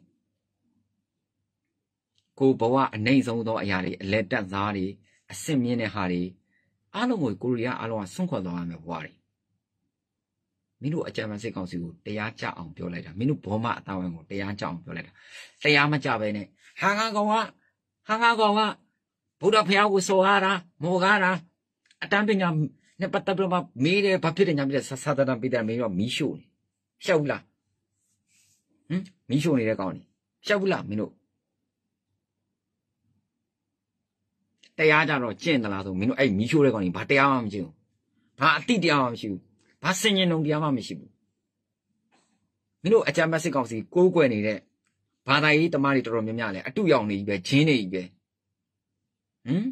ကိုဘဝအနိုင်ဆုံးသောအရာတွေအလက်တက်သားတွေအဆင့်မြင့်တဲ့ဟာတွေအားလုံးကိုကိုရီးယားအားလုံးကဆွန့်ခွတ်သွားရမယ်ဘဝတွေမင်းတို့အကြမ်းဖက်စစ်ကောင်စီကိုတရားကြအောင်ပြောလိုက်တာမင်းတို့ဘောမအတိုင်းဝိုင်းကိုတရားကြအောင်ပြောလိုက်တာတရားမကြပဲနဲ့ဟာငါကောင်ကဟာငါကောင်ကဗုဒ္ဓဘုရားကိုစော်ကားတာမော်ကားတာအတန်းပညာနဲ့ပတ်သက်ပြီးတော့မေးတယ်ဘာဖြစ်တယ်ညာဖြစ်တယ်ဆဆတတပိတယ်မေးတော့မီးရှို့နေရှောက်ဘူးလားဟမ်မီးရှို့နေတဲ့ကောင်နေရှောက်ဘူးလားမင်းတို့တရားကြတော့ကျင့်သလားဆိုမင်းတို့အဲ့မီးရှို့တဲ့ကောင်နေဘာတရားမှမကျင့်ဘူးဘာအတိတရားမှမရှိဘူးဘာစင်ញင်ုံတရားမှမရှိဘူးမင်းတို့အကြမ်းဖက်စစ်ကောင်စီကိုးကွယ်နေတဲ့ဘာသာရေးတမားတွေတော်တော်များများလဲအတုရောင်နေကြီးပဲဂျင်းနေကြီးပဲဟမ်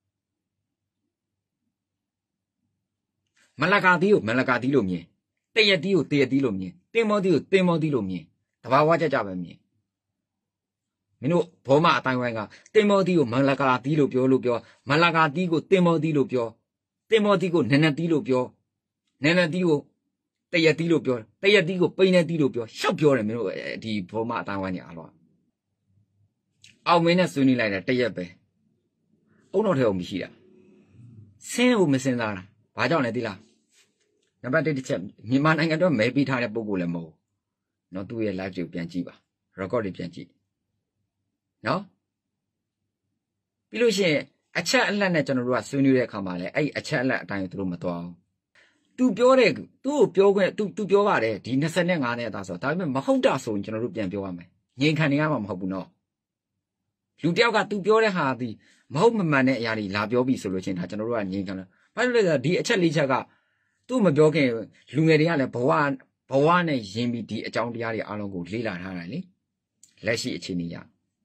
မလကာသီးကိုမလကာသီးလို့မြင်တရက်သီးကိုတရက်သီးလို့မြင်တင်းမောသီးကိုတင်းမောသီးလို့မြင်တဘာဝကြကြပဲမြင်မင်းတို့ဘောမအတိုင်းဝိုင်းကတင်းမောသီးကိုမလကာသီးလို့ပြောလို့ပြောမလကာသီးကိုတင်းမောသီးလို့ပြောတင်းမောသီးကိုနနသီးလို့ပြောနနသီးကိုတရက်သီးလို့ပြောတရက်သီးကိုပိန်းနေသီးလို့ပြောရှောက်ပြောတယ်မင်းတို့ဒီဘောမအတိုင်းဝိုင်းနေအားလုံးအောင်မင်းနဲ့ဆွေးနွေးလိုက်တာတရက်ပဲအုံတော်ထဲအောင်မရှိတာဆင်းကိုမစင်စားတာဘာကြောင့်လဲသိလားနံပါတ်တစ်တစ်ချက်မြန်မာနိုင်ငံတော့မဲပေးထားတဲ့ပုံကိုလည်းမဟုတ်နော်သူ့ရဲ့ live တွေကိုပြန်ကြည့်ပါ record တွေပြန်ကြည့်နော်ပြီးလို့ရှိရင်အချက်အလက်နဲ့ကျွန်တော်တို့ကဆွေးနွေးတဲ့အခါမှာလည်းအဲ့ဒီအချက်အလက်အတိုင်းသူတို့မတော်အောင်သူပြောတဲ့သူ့ကိုပြောခွင့်သူသူပြောပါတယ်ဒီ၂၅နဲ့အသာဆိုဒါပေမဲ့မဟုတ်တာဆိုရင်ကျွန်တော်တို့ပြန်ပြောရမယ်ငြိမ်ခံနေရမှာမဟုတ်ဘူးနော်လူတယောက်ကသူပြောတဲ့ဟာဒီမဟုတ်မမှန်တဲ့အရာတွေလာပြောပြီးဆိုလို့ချင်းဒါကျွန်တော်တို့ကငြိမ်ခံတယ်ဘာလို့လဲဆိုတော့ဒီအချက်လေးချက်ကသူ့မပြောခင်လူငယ်တွေကလည်းဘဝဘဝနဲ့ယဉ်ပြီးဒီအကြောင်းတရားတွေအားလုံးကိုလေ့လာထားတယ်လေလက်ရှိအခြေအနေရ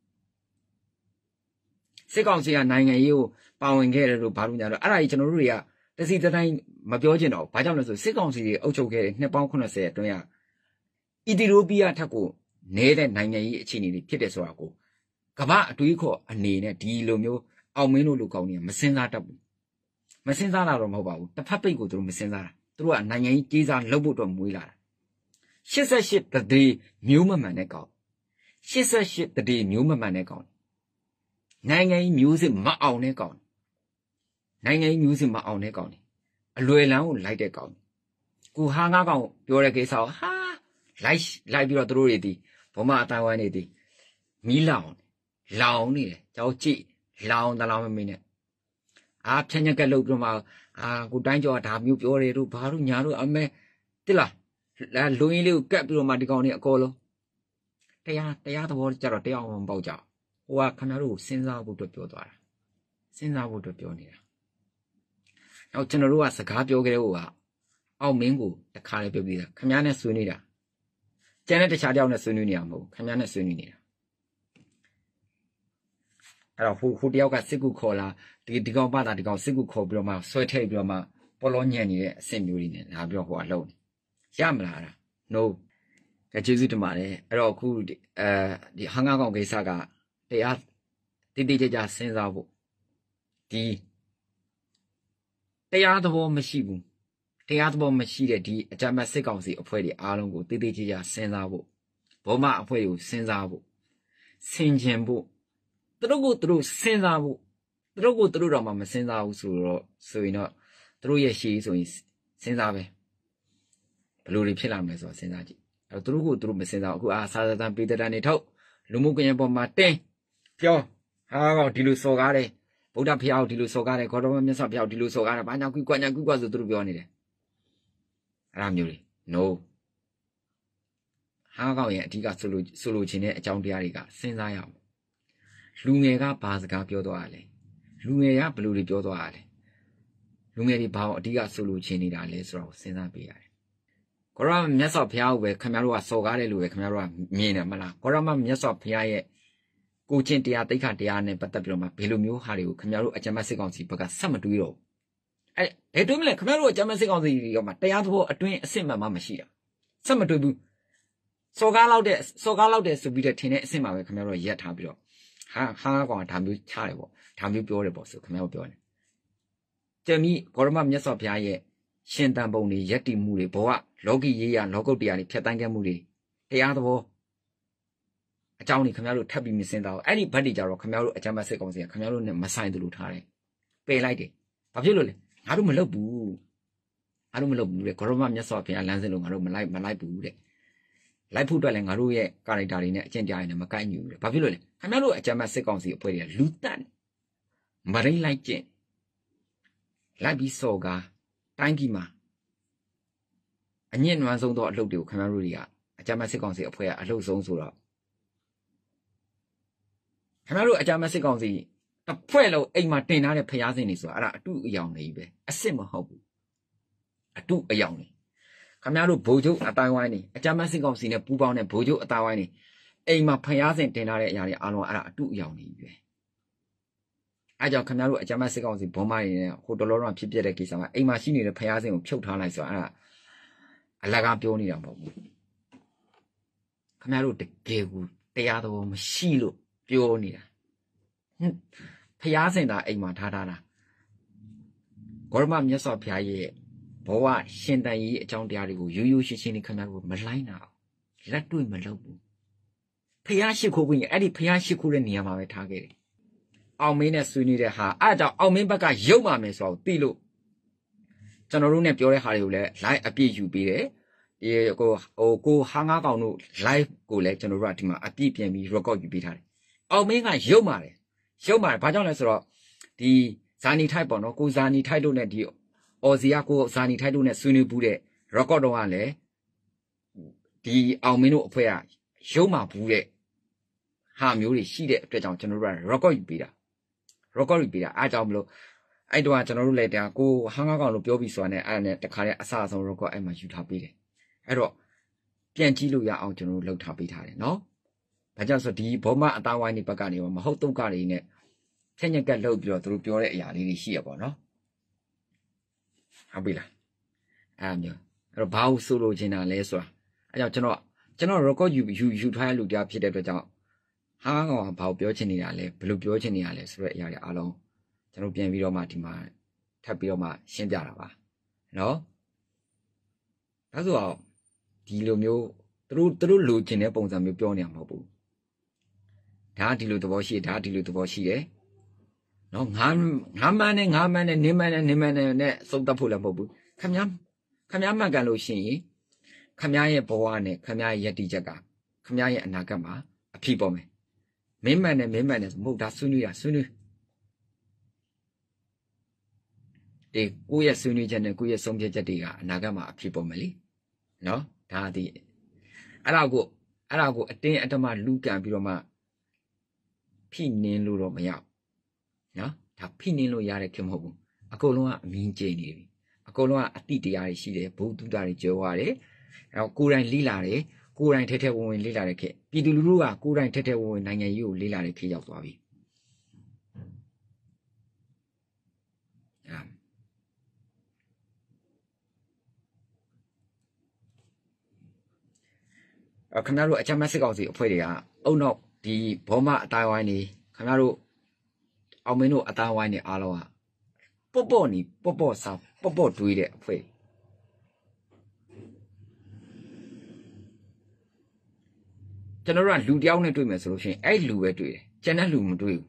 စစ်ကောင်စီကနိုင်ငံရေးကိုပါဝင်ခဲ့တယ်လို့ဘာလို့ညာတော့အဲ့ဒါကြီးကျွန်တော်တို့တွေကတစီတတိုင်းမပြောချင်တော့ဘာကြောင့်လဲဆိုစစ်ကောင်စီတွေအုပ်ချုပ်ခဲ့တဲ့နှစ်ပေါင်း၇၀အတွင်းကအီသီယိုးပီးယားထက်ကိုနေတဲ့နိုင်ငံရေးအခြေအနေတွေဖြစ်တယ်ဆိုတာကိုကမ္ဘာအတွေးခေါ်အနေနဲ့ဒီလိုမျိုးအောင်မင်းတို့လူကောင်းတွေမစင်စားတတ်ဘူးမစင်စားတာတော့မဟုတ်ပါဘူးတစ်ဖက်ပိတ်ကိုသူတို့မစင်စားတာသူတို့ကနိုင်ငံရေးကြီးစားလုပ်ဖို့အတွက်မွေးလာတာ၈၈တတိမျိုးမမှန်တဲ့ကောင်၈၈တတိမျိုးမမှန်တဲ့ကောင်နိုင်ငံရေးမျိုးစစ်မအောင်တဲ့ကောင်နိုင်ငံရေးမျိုးစစ်မအောင်တဲ့ကောင်အလွယ်လန်းကိုလိုက်တဲ့ကောင်ကိုဟာငါကောင်ပြောတဲ့ကိစ္စကိုဟာလိုက်လိုက်ပြီးတော့သူတို့တွေဒီဘုံမအတိုင်းဝိုင်းနေဒီမီးလောင်လောင်နေတယ်ကြောက်ကြည့်လောင်တလောင်မမင်းနဲ့အာဖြန့်ညက်ကလုပ်ပြီးမှအာကိုတိုင်းကျော်ဒါမျိုးပြောတယ်တို့ဘာလို့ညာတို့အမဲတိလားလူရင်းလေးကိုကတ်ပြီးတော့မှဒီကောင်တွေအကောလုံးတရားတရားသဘောကြတော့တရားအောင်ပေါက်ကြဟိုကခင်ဗျားတို့စဉ်းစားဖို့အတွက်ပြောသွားတာစဉ်းစားဖို့အတွက်ပြောနေတာနောက်ကျွန်တော်တို့ကစကားပြောကြတဲ့ဟိုကအောက်မင်းကိုတခါလေးပြောပြီးတာခင်ဗျားနဲ့ဆွေးနေတာကျန်တဲ့တခြားတယောက်နဲ့ဆွေးနွေးနေရမဟုတ်ခင်ဗျားနဲ့ဆွေးနွေးနေတာအဲ့တော့ဟိုဟိုတယောက်ကစစ်ကူခေါ်လာဒီဒီကောင်ပါတာဒီကောင်စစ်ကူခေါ်ပြီးတော့မှဆွဲထည့်ပြီးတော့မှပေါ်လောညံ့နေတဲ့အဆင့်မျိုးတွေနဲ့လာပြီးတော့ဟိုအလုံးရမလားအဲ့ဒါ no ကကျေးဇူးတင်ပါတယ်အဲ့တော့အခုအဲဒီဟန်ငါကောင်ကိစ္စကတရားတိတိကျကျစဉ်းစားဖို့ဒီတရားသဘောမရှိဘူးတရားသဘောမရှိတဲ့ဒီအကြမ်းဖက်စစ်ကောင်စီအဖွဲ့တွေအားလုံးကိုတိတိကျကျစဉ်းစားဖို့ဘောမအဖွဲ့ကိုစဉ်းစားဖို့ဆင်ခြင်ဖို့သူတို့ကိုသူတို့စဉ်းစားဖို့သူတို့ကိုသူတို့တော့မှမစဉ်းစားဘူးဆိုတော့ဆိုရင်တော့သူတို့ရဲ့ရှေ့ဆိုရင်စဉ်းစားပဲဘယ်လိုတွေဖြစ်လာမလဲဆိုတော့စဉ်းစားကြည့်အဲ့တော့သူတို့ကိုသူတို့မစဉ်းစားဘူးအခုအာစာသတန်ပေတတန်နေထုတ်လူမှုကွန်ရက်ပေါ်မှာတင်းပြောဟာကောင်ဒီလိုစော်ကားတယ်ဗုဒ္ဓဖျားကိုဒီလိုစော်ကားတယ်ခေါတော်မြတ်စွာဘုရားကိုဒီလိုစော်ကားတယ်ဘာညာကွကွညာကွကွဆိုသူတို့ပြောနေတယ်အဲ့ဒါမျိုးတွေ no ဟာကောင်ရဲ့အဓိကဆိုလိုဆိုလိုချင်တဲ့အကြောင်းတရားတွေကစဉ်းစားရအောင်လူငယ်ကဘာစကားပြောသွားရလဲလူငယ်ကဘယ်လိုတွေပြောသွားရလဲလူငယ်တွေဘာအဓိကဆိုလိုချင်နေတာလဲဆိုတော့စဉ်းစားပေးရတယ်ခေါရမမြတ်စွာဘုရားကိုပဲခင်ဗျားတို့ကစော်ကားတယ်လို့ပဲခင်ဗျားတို့ကမြင်တယ်မလားခေါရမမြတ်စွာဘုရားရဲ့ကိုချင်းတရားတိတ်ခတရားနဲ့ပတ်သက်ပြီးတော့မှဘယ်လိုမျိုးဟာတွေကိုခင်ဗျားတို့အကြမ်းဖက်စစ်ကောင်စီဘက်ကဆက်မတွေးတော့အဲ့ဘယ်တွေးမလဲခင်ဗျားတို့အကြမ်းဖက်စစ်ကောင်စီရောမှတရားသဘောအတွင်းအစ်စ်မှန်မှမရှိတာဆက်မတွေးဘူးစော်ကားလောက်တဲ့စော်ကားလောက်တဲ့ဆိုပြီးတော့ထင်တဲ့အစ်စ်မှပဲခင်ဗျားတို့ရက်ထားပြီးတော့ဟာဟာကောင်ဒါမျိုးချတယ်ပေါ့ဒါမျိုးပြောတယ်ပေါ့ဆိုခင်ဗျားတို့ပြောတယ်ကျမီခေါရမမြတ်စွာဘုရားရဲ့ရှင်တန်ပုံတွေယက်တီမှုတွေဘောကလောကီရေးရလောကုတ်တရားတွေဖြတ်တန်းခဲ့မှုတွေတရားသဘောအကြောင်းတွေခင်ဗျားတို့ထပ်ပြီးမစင်တော့အဲ့ဒီဘတ်တွေကြတော့ခင်ဗျားတို့အကြမ်းဖက်စစ်ကောင်စီကခင်ဗျားတို့နဲ့မဆိုင်သလိုထားတယ်ပယ်လိုက်တယ်ဘာဖြစ်လို့လဲငါတို့မလုပ်ဘူးငါတို့မလုပ်ဘူးတဲ့ခေါရမမြတ်စွာဘုရားလမ်းစဉ်လို့ငါတို့မလိုက်မလိုက်ဘူးတဲ့လိုက်ဖို့အတွက်လည်းငါတို့ရဲ့ကာရိုက်တာတွေနဲ့အကျင့်တရားတွေနဲ့မကိုက်ညီဘူးတဲ့ဘာဖြစ်လို့လဲခင်ဗျားတို့အကြမ်းဖက်စစ်ကောင်စီအဖွဲ့တွေကလူတက်မရင်းလိုက်ကျင့်လိုက်ပြီးစော်ကားတိုင်းပြည်မှာအညစ်နွမ်းဆုံးသောအလုပ်တွေကိုခင်ဗျားတို့တွေကအကြမ်းဖက်စစ်ကောင်စီအဖွဲ့ကအလုပ်ဆုံးဆိုတော့ခင်ဗျားတို့အကြမ်းဖက်စစ်ကောင်စီတစ်ဖွဲ့လုံးအိမ်မှာတင်ထားတဲ့ဖျားစင်တွေဆိုတာအဲ့ဒါအတုအယောင်တွေပဲအစ်စ်မဟုတ်ဘူးအတုအယောင်တွေခင်ဗျားတို့ဗိုလ်ချုပ်အတိုင်းဝိုင်းနေအကြမ်းဖက်စစ်ကောင်စီနဲ့ပူးပေါင်းတဲ့ဗိုလ်ချုပ်အတိုင်းဝိုင်းနေအိမ်မှာဖျားစင်တင်ထားတဲ့အရာတွေအားလုံးအဲ့ဒါအတုအယောင်တွေပဲအဲကြောင့်ခင်ဗျားတို့အကြမ်းဖက်စစ်ကောင်စီဘုံမတွေနဲ့ဟိုတလောတော့ဖြစ်ပြတဲ့ကိစ္စမှာအိမ်မှာရှိနေတဲ့ဖျားစင်ကိုဖြုတ်ထားလိုက်ဆိုတာအဲ့ဒါအလကားပြောနေတာမဟုတ်ဘူးခင်ဗျားတို့တကယ်ကိုတရားတော်မရှိလို့ပြောနေတာဖျားစင်တာအိမ်မှာထားထားတာဂေါရမမြတ်စွာဘုရားရဲ့ဘဝရှင်တန်ကြီးအကြောင်းတရားတွေကိုရိုးရိုးရှင်းရှင်းလေးခင်ဗျားတို့မလိုက်နာအောင်လက်တွေ့မလုပ်ဘူးဖျားရှိခိုးပြီးအဲ့ဒီဖျားရှိခိုးတဲ့နေရာမှာပဲထားခဲ့တယ်အောင်မင်းနဲ့ဆွေးနွေးတဲ့ဟာအဲ့ကြောင့်အောင်မင်းဘက်ကရုပ်ပါမယ်ဆိုတော့သိလို့ကျွန်တော်တို့နဲ့ပြောတဲ့ဟာတွေကိုလည်း live အပြည့်ယူပေးတယ်ဒီကိုဟိုကိုဟာငါးကောင်တို့ live ကိုလည်းကျွန်တော်တို့ကဒီမှာအပြည့်ပြန်ပြီး record ယူပေးထားတယ်အောင်မင်းကရုပ်ပါတယ်ရုပ်ပါတယ်ဘာကြောင့်လဲဆိုတော့ဒီဇာနီထိုက်ပေါ့နော်ကိုဇာနီထိုက်တို့နဲ့ဒီအော်စီယာကိုဇာနီထိုက်တို့နဲ့ဆွေးနွေးဘူးတဲ့ record တော့ကလည်းဒီအောင်မင်းတို့အဖွဲ့ကရုပ်မှာဘူးတဲ့ဟာမျိုးတွေရှိတဲ့အတွက်ကြောင့်ကျွန်တော်တို့က record ယူပေးတာrecord ပေးတာအားကြောင့်မလို့အဲ့တော့ကျွန်တော်တို့လည်းတရားကိုဟန်းကားကောင်လို့ပြောပြီးဆိုတာနဲ့အဲ့ဒါနဲ့တခါတည်းအဆအဆုံး record အဲ့မှာယူထားပေးတယ်အဲ့တော့ပြန်ကြည့်လို့ရအောင်ကျွန်တော်တို့လှုပ်ထားပေးထားတယ်နော်ဘာကြောင့်ဆိုဒီဘောမအသားဝိုင်းနေဘက်ကနေမဟုတ်တုတ်ကတွေနဲ့ဖြည့်ညက်ကလှုပ်ပြီးတော့သူတို့ပြောတဲ့အရာလေးတွေရှိရပါတော့ဟုတ်ပြီလားအဲ့မျိုးအဲ့တော့ဘာလို့ဆိုလိုချင်တာလဲဆိုတာအဲ့ကြောင့်ကျွန်တော်ကျွန်တော် record ယူယူယူထားရလို့တရားဖြစ်တဲ့အတွက်ကြောင့်ဟာကောင်ကဘာကိုပြောချင်နေတာလဲဘယ်လိုပြောချင်နေတာလဲဆိုတဲ့အရာတွေအားလုံးကျွန်တော်ပြန်ပြီးတော့မှဒီမှာထပ်ပြီးတော့မှရှင်းပြတာပါနော်ဒါဆိုတော့ဒီလိုမျိုးသူတို့သူတို့လိုချင်တဲ့ပုံစံမျိုးပြောနေမှာမဟုတ်ဘူးဒါဒီလိုသဘောရှိဒါဒီလိုသဘောရှိတယ်နော်ငါငါမန်းနဲ့ငါမန်းနဲ့နင်းမန်းနဲ့နင်းမန်းနဲ့နဲ့စုံတက်ဖို့လည်းမဟုတ်ဘူးခမ ्या ခမ ्या မှန်ကန်လို့ရှိရင်ခမ ्या ရဲ့ဘဝနဲ့ခမ ्या ရဲ့ယက်တိချက်ကခမ ्या ရဲ့အနာဂတ်မှာအဖြစ်ပေါ်မယ်မင်းမှန်နဲ့မင်းမှန်နဲ့မဟုတ်ဒါဆွေးနွေးရဆွေးနွေးဒီကိုယ့်ရဲ့ဆွေးနွေးချက်နဲ့ကိုယ့်ရဲ့ဆုံးဖြတ်ချက်တွေကအနာဂတ်မှာအဖြစ်ပေါ်မယ်လေနော်ဒါဒီအဲ့ဒါကိုအဲ့ဒါကိုအတင်းအဓမ္မလူကန်ပြီးတော့မှဖိနင်းလို့တော့မရနော်ဒါဖိနင်းလို့ရတဲ့ခင်မဟုတ်ဘူးအကုန်လုံးကအမင်းကျိနေပြီအကုန်လုံးကအတိတရားတွေရှိတယ်ဘုဒ္ဓတာတွေကြောရတယ်အဲ့တော့ကိုယ်တိုင်လိလာတယ်ကိုယ်တိုင်ထဲထဲဝင်ဝင်လိလာတဲ့ခေတ်ပြည်သူလူထုကကိုယ်တိုင်ထဲထဲဝင်ဝင်နိုင်ငံရေးကိုလိလာတဲ့ခေတ်ရောက်သွားပြီအဲ့ခင်ဗျားတို့အချမ်းမစစ်ကောင်စီအဖွဲ့တွေကအုံတော့ဒီဘောမအတိုင်းဝိုင်းနေခင်ဗျားတို့အောင်မင်းတို့အတိုင်းဝိုင်းနေအားလုံးကပေါ့ပေါ့နေပေါ့ပေါ့စားပေါ့ပေါ့တွေးတဲ့အဖွဲ့ကျွန်တော်တို့ကလူတယောက်နဲ့တွေ့မယ်ဆိုလို့ရှိရင်အဲ့လူပဲတွေ့တယ်ကျန်တဲ့လူမတွေ့ဘူး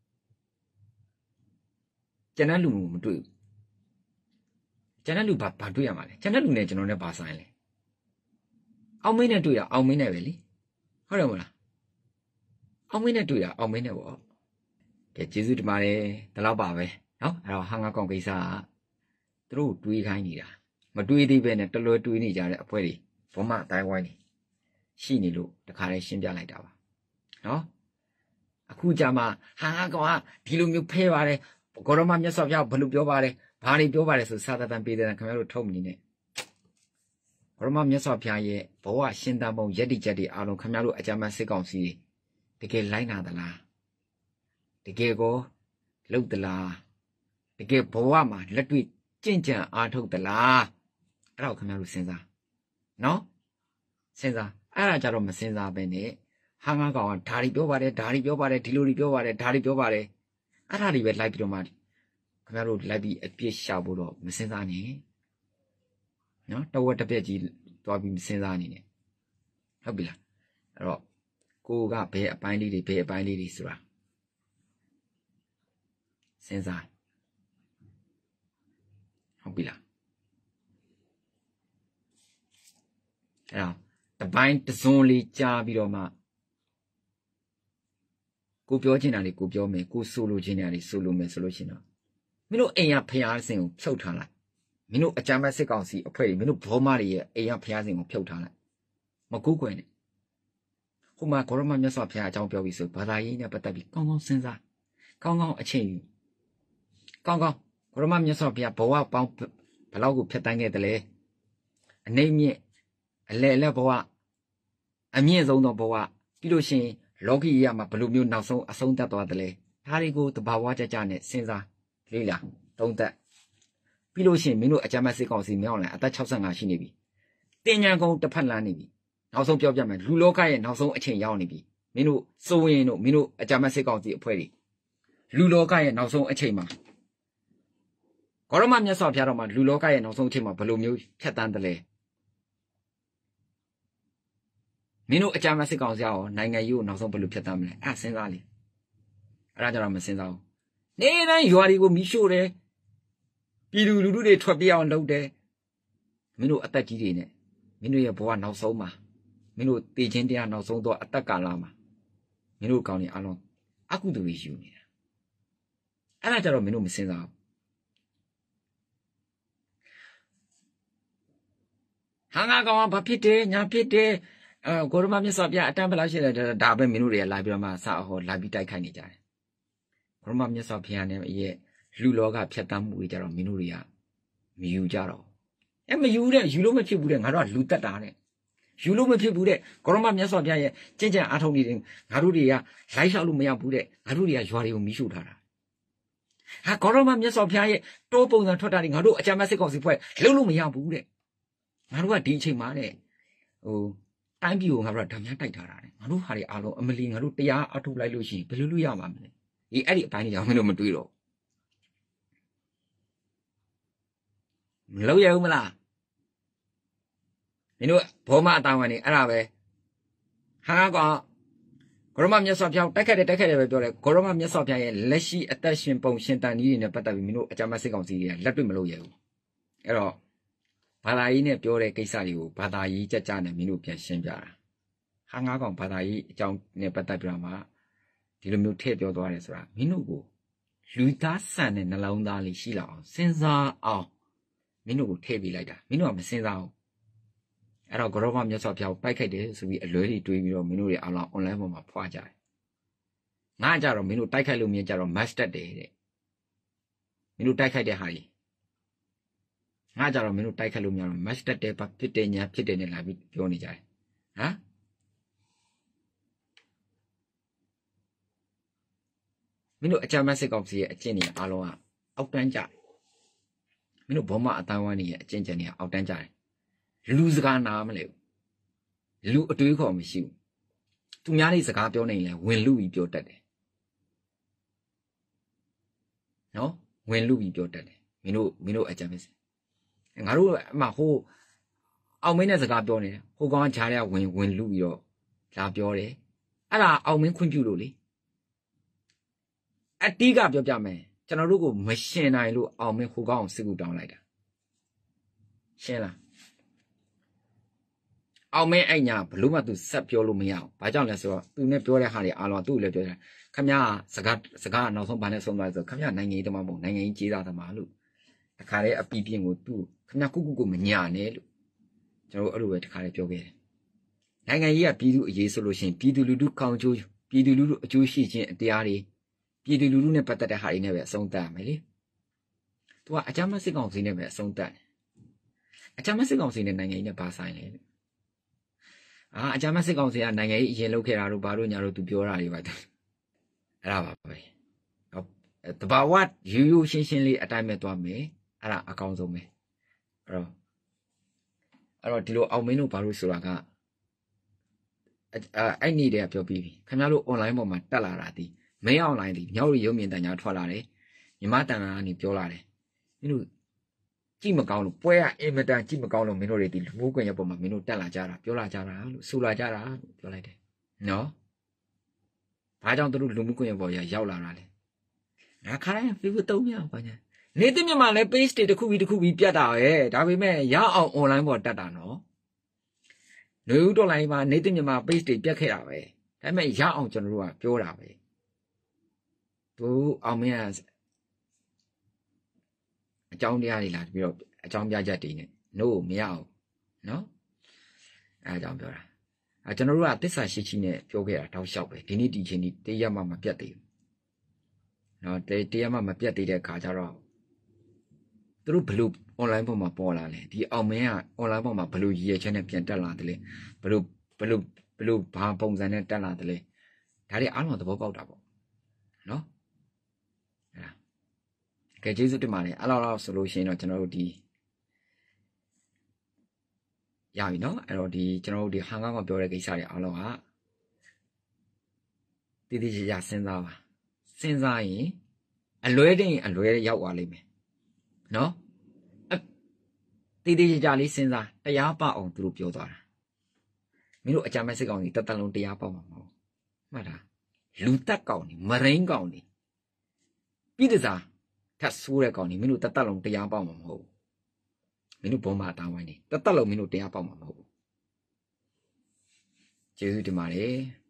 ကျန်တဲ့လူမတွေ့ဘူးကျန်တဲ့လူဘာဘာတွေ့ရမှာလဲကျန်တဲ့လူနဲ့ကျွန်တော်နဲ့ဘာဆိုင်လဲအောင်မင်းနဲ့တွေ့ရအောင်မင်းနဲ့ပဲလေဟုတ်တယ်မလားအောင်မင်းနဲ့တွေ့ရအောင်မင်းနဲ့ပေါ့ကဲကျေးဇူးတင်ပါတယ်ဒီလောက်ပါပဲနော်အဲ့တော့ဟာငါကောင်ကိစ္စကသူတို့တွေးခိုင်းနေတာမတွေးသေးပဲနဲ့တလွယ်တွေးနေကြတဲ့အဖွဲ့တွေဘောမအတိုင်းဝိုင်းနေရှိနေလို့တခါလေးရှင်းပြလိုက်တာပါနော်အခုကြမှာဟာငါကောင်ကဒီလိုမျိုးဖဲပါတယ်ဂေါရမမြတ်စွာဘုရားဘယ်လိုပြောပါတယ်ဘာတွေပြောပါတယ်ဆိုစာသတန်ပေးတယ်ခင်ဗျားတို့ထုတ်မနေနဲ့ဂေါရမမြတ်စွာဘုရားရဲ့ဘဝရှင်သန်ပုံယက်တိချက်တွေအားလုံးခင်ဗျားတို့အကြမ်းမဲ့စစ်ကောင်စီတကယ်လိုက်နာသလားတကယ်ကိုလှုပ်သလားတကယ်ဘဝမှာလက်တွေ့ကြင်ကြံအားထုတ်သလားအဲ့တော့ခင်ဗျားတို့စဉ်းစားနော်စဉ်းစားအဲ့ဒါကြတော့မစဉ်းစားပဲနဲ့ဟာငါကောင်ကဓာရီပြောပါတယ်ဓာရီပြောပါတယ်ဒီလိုတွေပြောပါတယ်ဓာရီပြောပါတယ်အဲ့ဒါတွေပဲလိုက်ပြီးတော့မှခင်ဗျားတို့လိုက်ပြီးအပြစ်ရှာဖို့တော့မစဉ်းစားနဲ့နော်တဝက်တစ်ပြက်ကြီးသွားပြီးမစဉ်းစားနေနဲ့ဟုတ်ပြီလားအဲ့တော့ကိုကဘယ်အပိုင်းလေးတွေဘယ်အပိုင်းလေးတွေဆိုတာစဉ်းစားဟုတ်ပြီလားအဲ့တော့တပိုင်းတစွန်းလေးကြားပြီးတော့မှကိုပြောချင်တာလေးကိုပြောမယ်ကိုဆိုလိုချင်တာလေးဆိုလိုမယ်ဆိုလို့ရှိရင်တော့မင်းတို့အိမ်ရဖျားစင်ကိုဖြုတ်ထားလိုက်မင်းတို့အကြမ်းဖက်စစ်ကောင်စီအဖွဲ့တွေမင်းတို့ဘောမတွေရဲ့အိမ်ရဖျားစင်ကိုဖြုတ်ထားလိုက်မကူးကွယ်နဲ့ဟိုမှာဂေါရမမြတ်စွာဘုရားအကြောင်းပြောပြီးဆိုဘာသာရေးနဲ့ပတ်သက်ပြီးကောင်းကောင်းစဉ်းစားကောင်းကောင်းအချိန်ယူကောင်းကောင်းဂေါရမမြတ်စွာဘုရားဘဝပေါင်းဘယ်လောက်ကိုဖြတ်တန်းခဲ့တယ်လဲအနေမြင့်အလဲအလဲဘဝအမြင့်ဆုံးသောဘဝပြီးလို့ရှိရင်လောကီရမှာဘယ်လိုမျိုးနောက်ဆုံးအဆုံးသတ်သွားတယ်လဲဒါတွေကိုတဘာဝကြကြနဲ့စဉ်းစားလေ့လာသုံးသပ်ပြီးလို့ရှိရင်မင်းတို့အကြမ်းဖက်စစ်ကောင်စီမြောက်လာအသက်၆၅ရှိနေပြီတင်ညာကုန်းတစ်ဖက်လန်းနေပြီနောက်ဆုံးပြောပြမယ်လူလောကရဲ့နောက်ဆုံးအချိန်ရောက်နေပြီမင်းတို့စိုးရင်တို့မင်းတို့အကြမ်းဖက်စစ်ကောင်စီအဖွဲ့တွေလူလောကရဲ့နောက်ဆုံးအချိန်မှာဂေါရမမြတ်စွာဘုရားတော်မှာလူလောကရဲ့နောက်ဆုံးအချိန်မှာဘယ်လိုမျိုးဖြတ်တန်းတယ်လဲမင်းတို့အကြမ်းဖက်စစ်ကောင်စီရောနိုင်ငံရေးကိုနောက်ဆုံးဘယ်လိုဖြတ်တန်းမလဲအဲ့စဉ်းစားလေအဲ့ဒါကြတော့မစဉ်းစားဘူးနေတိုင်းရွာတွေကိုမီးရှို့တယ်ပြည်သူလူထုတွေထွက်ပြေးအောင်လုပ်တယ်မင်းတို့အသက်ကြီးတွေနဲ့မင်းတို့ရဲ့ဘဝနောက်ဆုံးမှာမင်းတို့တည်ခြင်းတရားနောက်ဆုံးတော့အသက်ကာလမှာမင်းတို့ကောင်းနေအလုံးအကုသိုလ်တွေယူနေတာအဲ့ဒါကြတော့မင်းတို့မစဉ်းစားဘူးဟာငါကောင်ကဘာဖြစ်တယ်ညာဖြစ်တယ်အဲဂေါရမမြတ်စွာဘုရားအတန်းဘယ်လောက်ရှိလဲဒါပဲမင်းတို့တွေကလာပြီးတော့မှစအဟောလာပြီးတိုက်ခိုက်နေကြတယ်ဂေါရမမြတ်စွာဘုရားနဲ့ရဲ့လူလောကဖြတ်တန်းမှုတွေကြတော့မင်းတို့တွေကမယူကြတော့အဲမယူတဲ့ယူလို့မဖြစ်ဘူးတဲ့ငါတို့ကလူတက်တာတဲ့ယူလို့မဖြစ်ဘူးတဲ့ဂေါရမမြတ်စွာဘုရားရဲ့ကြင်ကြံအားထုတ်နေတယ်ငါတို့တွေကလိုက်လျှောက်လို့မရဘူးတဲ့ငါတို့တွေကရွာတွေကိုမီးရှို့ထားတာဟာဂေါရမမြတ်စွာဘုရားရဲ့တိုးပုံစံထွက်တာတွေငါတို့အကြမ်းမဲ့စစ်ကောင်စီဖွဲ့လုံးလို့မရဘူးတဲ့ငါတို့ကဒီအချိန်မှာတဲ့ဟိုတိုင်းပြည်ကိုငါတို့ကဓာများတိုက်ထားတာတဲ့ငါတို့ဟာတွေအားလုံးအမလီငါတို့တရားအထုတ်လိုက်လို့ရှိရင်ဘယ်လိုလုပ်ရမှာမလဲဒီအဲ့ဒီအပိုင်းတွေကြောင့်မင်းတို့မတွေးတော့မလုပ်ရဘူးမလားမင်းတို့ဘောမအတောင်ကနေအဲ့ဒါပဲဟာကောင်ဂေါရမမြတ်စွာဘုရားတိုက်ခတ်တယ်တိုက်ခတ်တယ်ပဲပြောတယ်ဂေါရမမြတ်စွာဘုရားရဲ့လက်ရှိအသက်ရှင်ပုံရှင်တန်ကြီးတွေနဲ့ပတ်သက်ပြီးမင်းတို့အကြမ်းဖက်စစ်ကောင်စီတွေကလက်တွေ့မလုပ်ရဘူးအဲ့တော့ဘာသာရေးနဲ့ပြောတဲ့ကိစ္စတွေကိုဘာသာရေးကြကြနဲ့မင်းတို့ပြန်ရှင်းပြတာဟာငါကောင်ဘာသာရေးအကြောင်းနဲ့ပတ်သက်ပြီးတော့မှဒီလိုမျိုးထည့်ပြောသွားတယ်ဆိုတာမင်းတို့ကိုလူသားဆန်တဲ့နှလုံးသားလေးရှိလောက်အောင်စဉ်းစားအောင်မင်းတို့ကိုထည့်ပေးလိုက်တာမင်းတို့ကမစဉ်းစားဘူးအဲ့တော့ဂရောဘမြတ်စွာဘုရားကိုပိုက်ခိုက်တယ်ဆိုပြီးအလွဲတွေတွေးပြီးတော့မင်းတို့တွေအလောင်း online ပေါ်မှာဖွာကြတယ်ငါကြတော့မင်းတို့တိုက်ခိုက်လို့မြင်ကြတော့ master တယ်တဲ့မင်းတို့တိုက်ခိုက်တဲ့ဟာကြီးငါကြတော့မင်းတို့တိုက်ခိုက်လို့များတော့ master တယ်ပါဖြစ်တယ်ညာဖြစ်တယ်နဲ့လာပြီးပြောနေကြတယ်ဟမ်မင်းတို့အကြမ်းမဲ့စစ်ကောင်စီရဲ့အကျင့်တွေအားလုံးကအောက်တန်းကြတယ်မင်းတို့ဘောမအတိုင်းဝိုင်းရဲ့အကျင့်ကြံတွေကအောက်တန်းကြတယ်လူစကားနားမလဲဘူးလူအတွေးခေါ်မရှိဘူးသူများလေးစကားပြောနေရင်လည်းဝင်လူပြီးပြောတတ်တယ်နော်ဝင်လူပြီးပြောတတ်တယ်မင်းတို့မင်းတို့အကြမ်းမဲ့စစ်ငါတို့အမဟိုအောင်မင်းနဲ့စကားပြောနေတယ်ဟိုကောင်ကဂျားတွေကဝင်ဝင်လူပြီးတော့လာပြောတယ်အဲ့ဒါအောင်မင်းခွင့်ပြုလို့လေအတီးကပြောပြမယ်ကျွန်တော်တို့ကိုမရှင်နိုင်လို့အောင်မင်းဟိုကောင်ကိုစစ်ကူတောင်းလိုက်တာရှင်းလားအောင်မင်းအဲ့ညာဘလို့မှသူဆက်ပြောလို့မရအောင်ဘာကြောင့်လဲဆိုတော့သူနဲ့ပြောတဲ့ဟာတွေအားလုံးသူ့လည်းပြောတယ်ခမရစကားစကားနောက်ဆုံးဘာနဲ့ဆုံးသွားလဲဆိုခမရနိုင်ငံရေးတမမဟုတ်နိုင်ငံရေးကြေးသားသမားလို့တခါတည်းအပီပြင်းကိုသူ့ခမရကုကုကိုမညာနဲ့လို့ကျွန်တော်တို့အဲ့လိုပဲတခါတည်းပြောခဲ့တယ်နိုင်ငံရေးကပြည်သူအရေးဆိုလို့ရှိရင်ပြည်သူလူထုကောင်းကျိုးပြည်သူလူထုအကျိုးရှိခြင်းအတရားတွေပြည်သူလူထုနဲ့ပတ်သက်တဲ့ဟာတွေနဲ့ပဲအဆုံးသတ်မယ်လေသူကအကြမ်းဖက်စစ်ကောင်စီနဲ့ပဲအဆုံးသတ်တယ်အကြမ်းဖက်စစ်ကောင်စီနဲ့နိုင်ငံရေးနဲ့ဘာဆိုင်လဲအာအကြမ်းဖက်စစ်ကောင်စီကနိုင်ငံရေးအရင်လုပ်ခဲ့တာတို့ဘာလို့ညာတို့သူပြောတာတွေပါအဲ့ဒါပါပဲတဘာဝရိုးရိုးရှင်းရှင်းလေးအတိုင်းပဲသွားမယ်အဲ့ဒါအကောင်းဆုံးပဲအဲ့တော့အဲ့တော့ဒီလိုအောင်မင်းတို့ဘာလို့ဆိုတာကအဲ့နေ့တည်းကပြောပြီးပြီခင်ဗျားတို့ online ပေါ်မှာတက်လာတာဒီမင်း online ဒီညောက်ရီရုံမြင်တန်ညာထွက်လာတယ်ညီမတန်ကနေပြောလာတယ်မင်းတို့ကြည့်မကောင်းလို့ပွဲကအင်မတန်ကြည့်မကောင်းလို့မင်းတို့တွေဒီလူမှုကွန်ရက်ပေါ်မှာမင်းတို့တက်လာကြတာပြောလာကြတာလို့ဆူလာကြတာလို့ပြောလိုက်တယ်နော်ဘာကြောင့်တို့လူမှုကွန်ရက်ပေါ်ရရောက်လာတာလဲငါခါတိုင်း Facebook သုံးရပါညာနေတဲ့မြန်မာလဲ page တွေတစ်ခုပြီးတစ်ခုပြီးပြတ်တာပဲဒါပေမဲ့ရအောင် online ပေါ်တက်တာနော်လူဦးတော်လိုင်းမှာနေတဲ့မြန်မာ page တွေပြတ်ခဲ့တာပဲဒါပေမဲ့ရအောင်ကျွန်တော်တို့ကပြောတာပဲသူအောင်မင်းအကြောင်းတရားတွေလာပြီးတော့အကြောင်းပြချက်တွေနဲ့ no မရအောင်နော်အဲအကြောင်းပြောတာအဲကျွန်တော်တို့ကသစ္စာရှိရှိနဲ့ပြောခဲ့တာတောက်လျှောက်ပဲဒီနေ့ဒီချိန်ဒီတရားမှမပြတ်သေးဘူးနော်တရားမှမပြတ်သေးတဲ့ခါကျတော့သူတို့ဘလို့ online ပေါ်မှာပေါ်လာလဲဒီအောင်မင်းက online ပေါ်မှာဘလို့ရည်ရချက်နဲ့ပြန်တက်လာတယ်လဲဘလို့ဘလို့ဘလို့ဘာပုံစံနဲ့တက်လာတယ်လဲဒါတွေအားလုံးသဘောပေါက်တာပေါ့နော်ကဲကျေးဇူးတင်ပါတယ်အဲ့လောက်ဆိုလို့ရှိရင်တော့ကျွန်တော်တို့ဒီရပြီနော်အဲ့တော့ဒီကျွန်တော်တို့ဒီဟန်ကောင်ကပြောတဲ့ကိစ္စတွေအားလုံးကတည်တည်ကြကြစဉ်းစားပါစဉ်းစားရင်အလွဲတဲ့ရင်အလွဲရောက်သွားလိမ့်မယ်နော်တည်တည်ကြကြလေးစဉ်းစားတရားပအောင်သူတို့ပြောသွားတာမင်းတို့အကြမ်းမဲ့စစ်ကောင်စီတသက်လုံးတရားပေါက်မှာမဟုတ်မှတ်တာလူတက်ကောင်နေမရင်းကောင်နေပြည်တစားထပ်ဆိုးတဲ့ကောင်နေမင်းတို့တသက်လုံးတရားပေါက်မှာမဟုတ်မင်းတို့ဘုံမှာအတောင်းဝိုင်းနေတသက်လုံးမင်းတို့တရားပေါက်မှာမဟုတ်ကျေးဇူးတင်ပါတယ်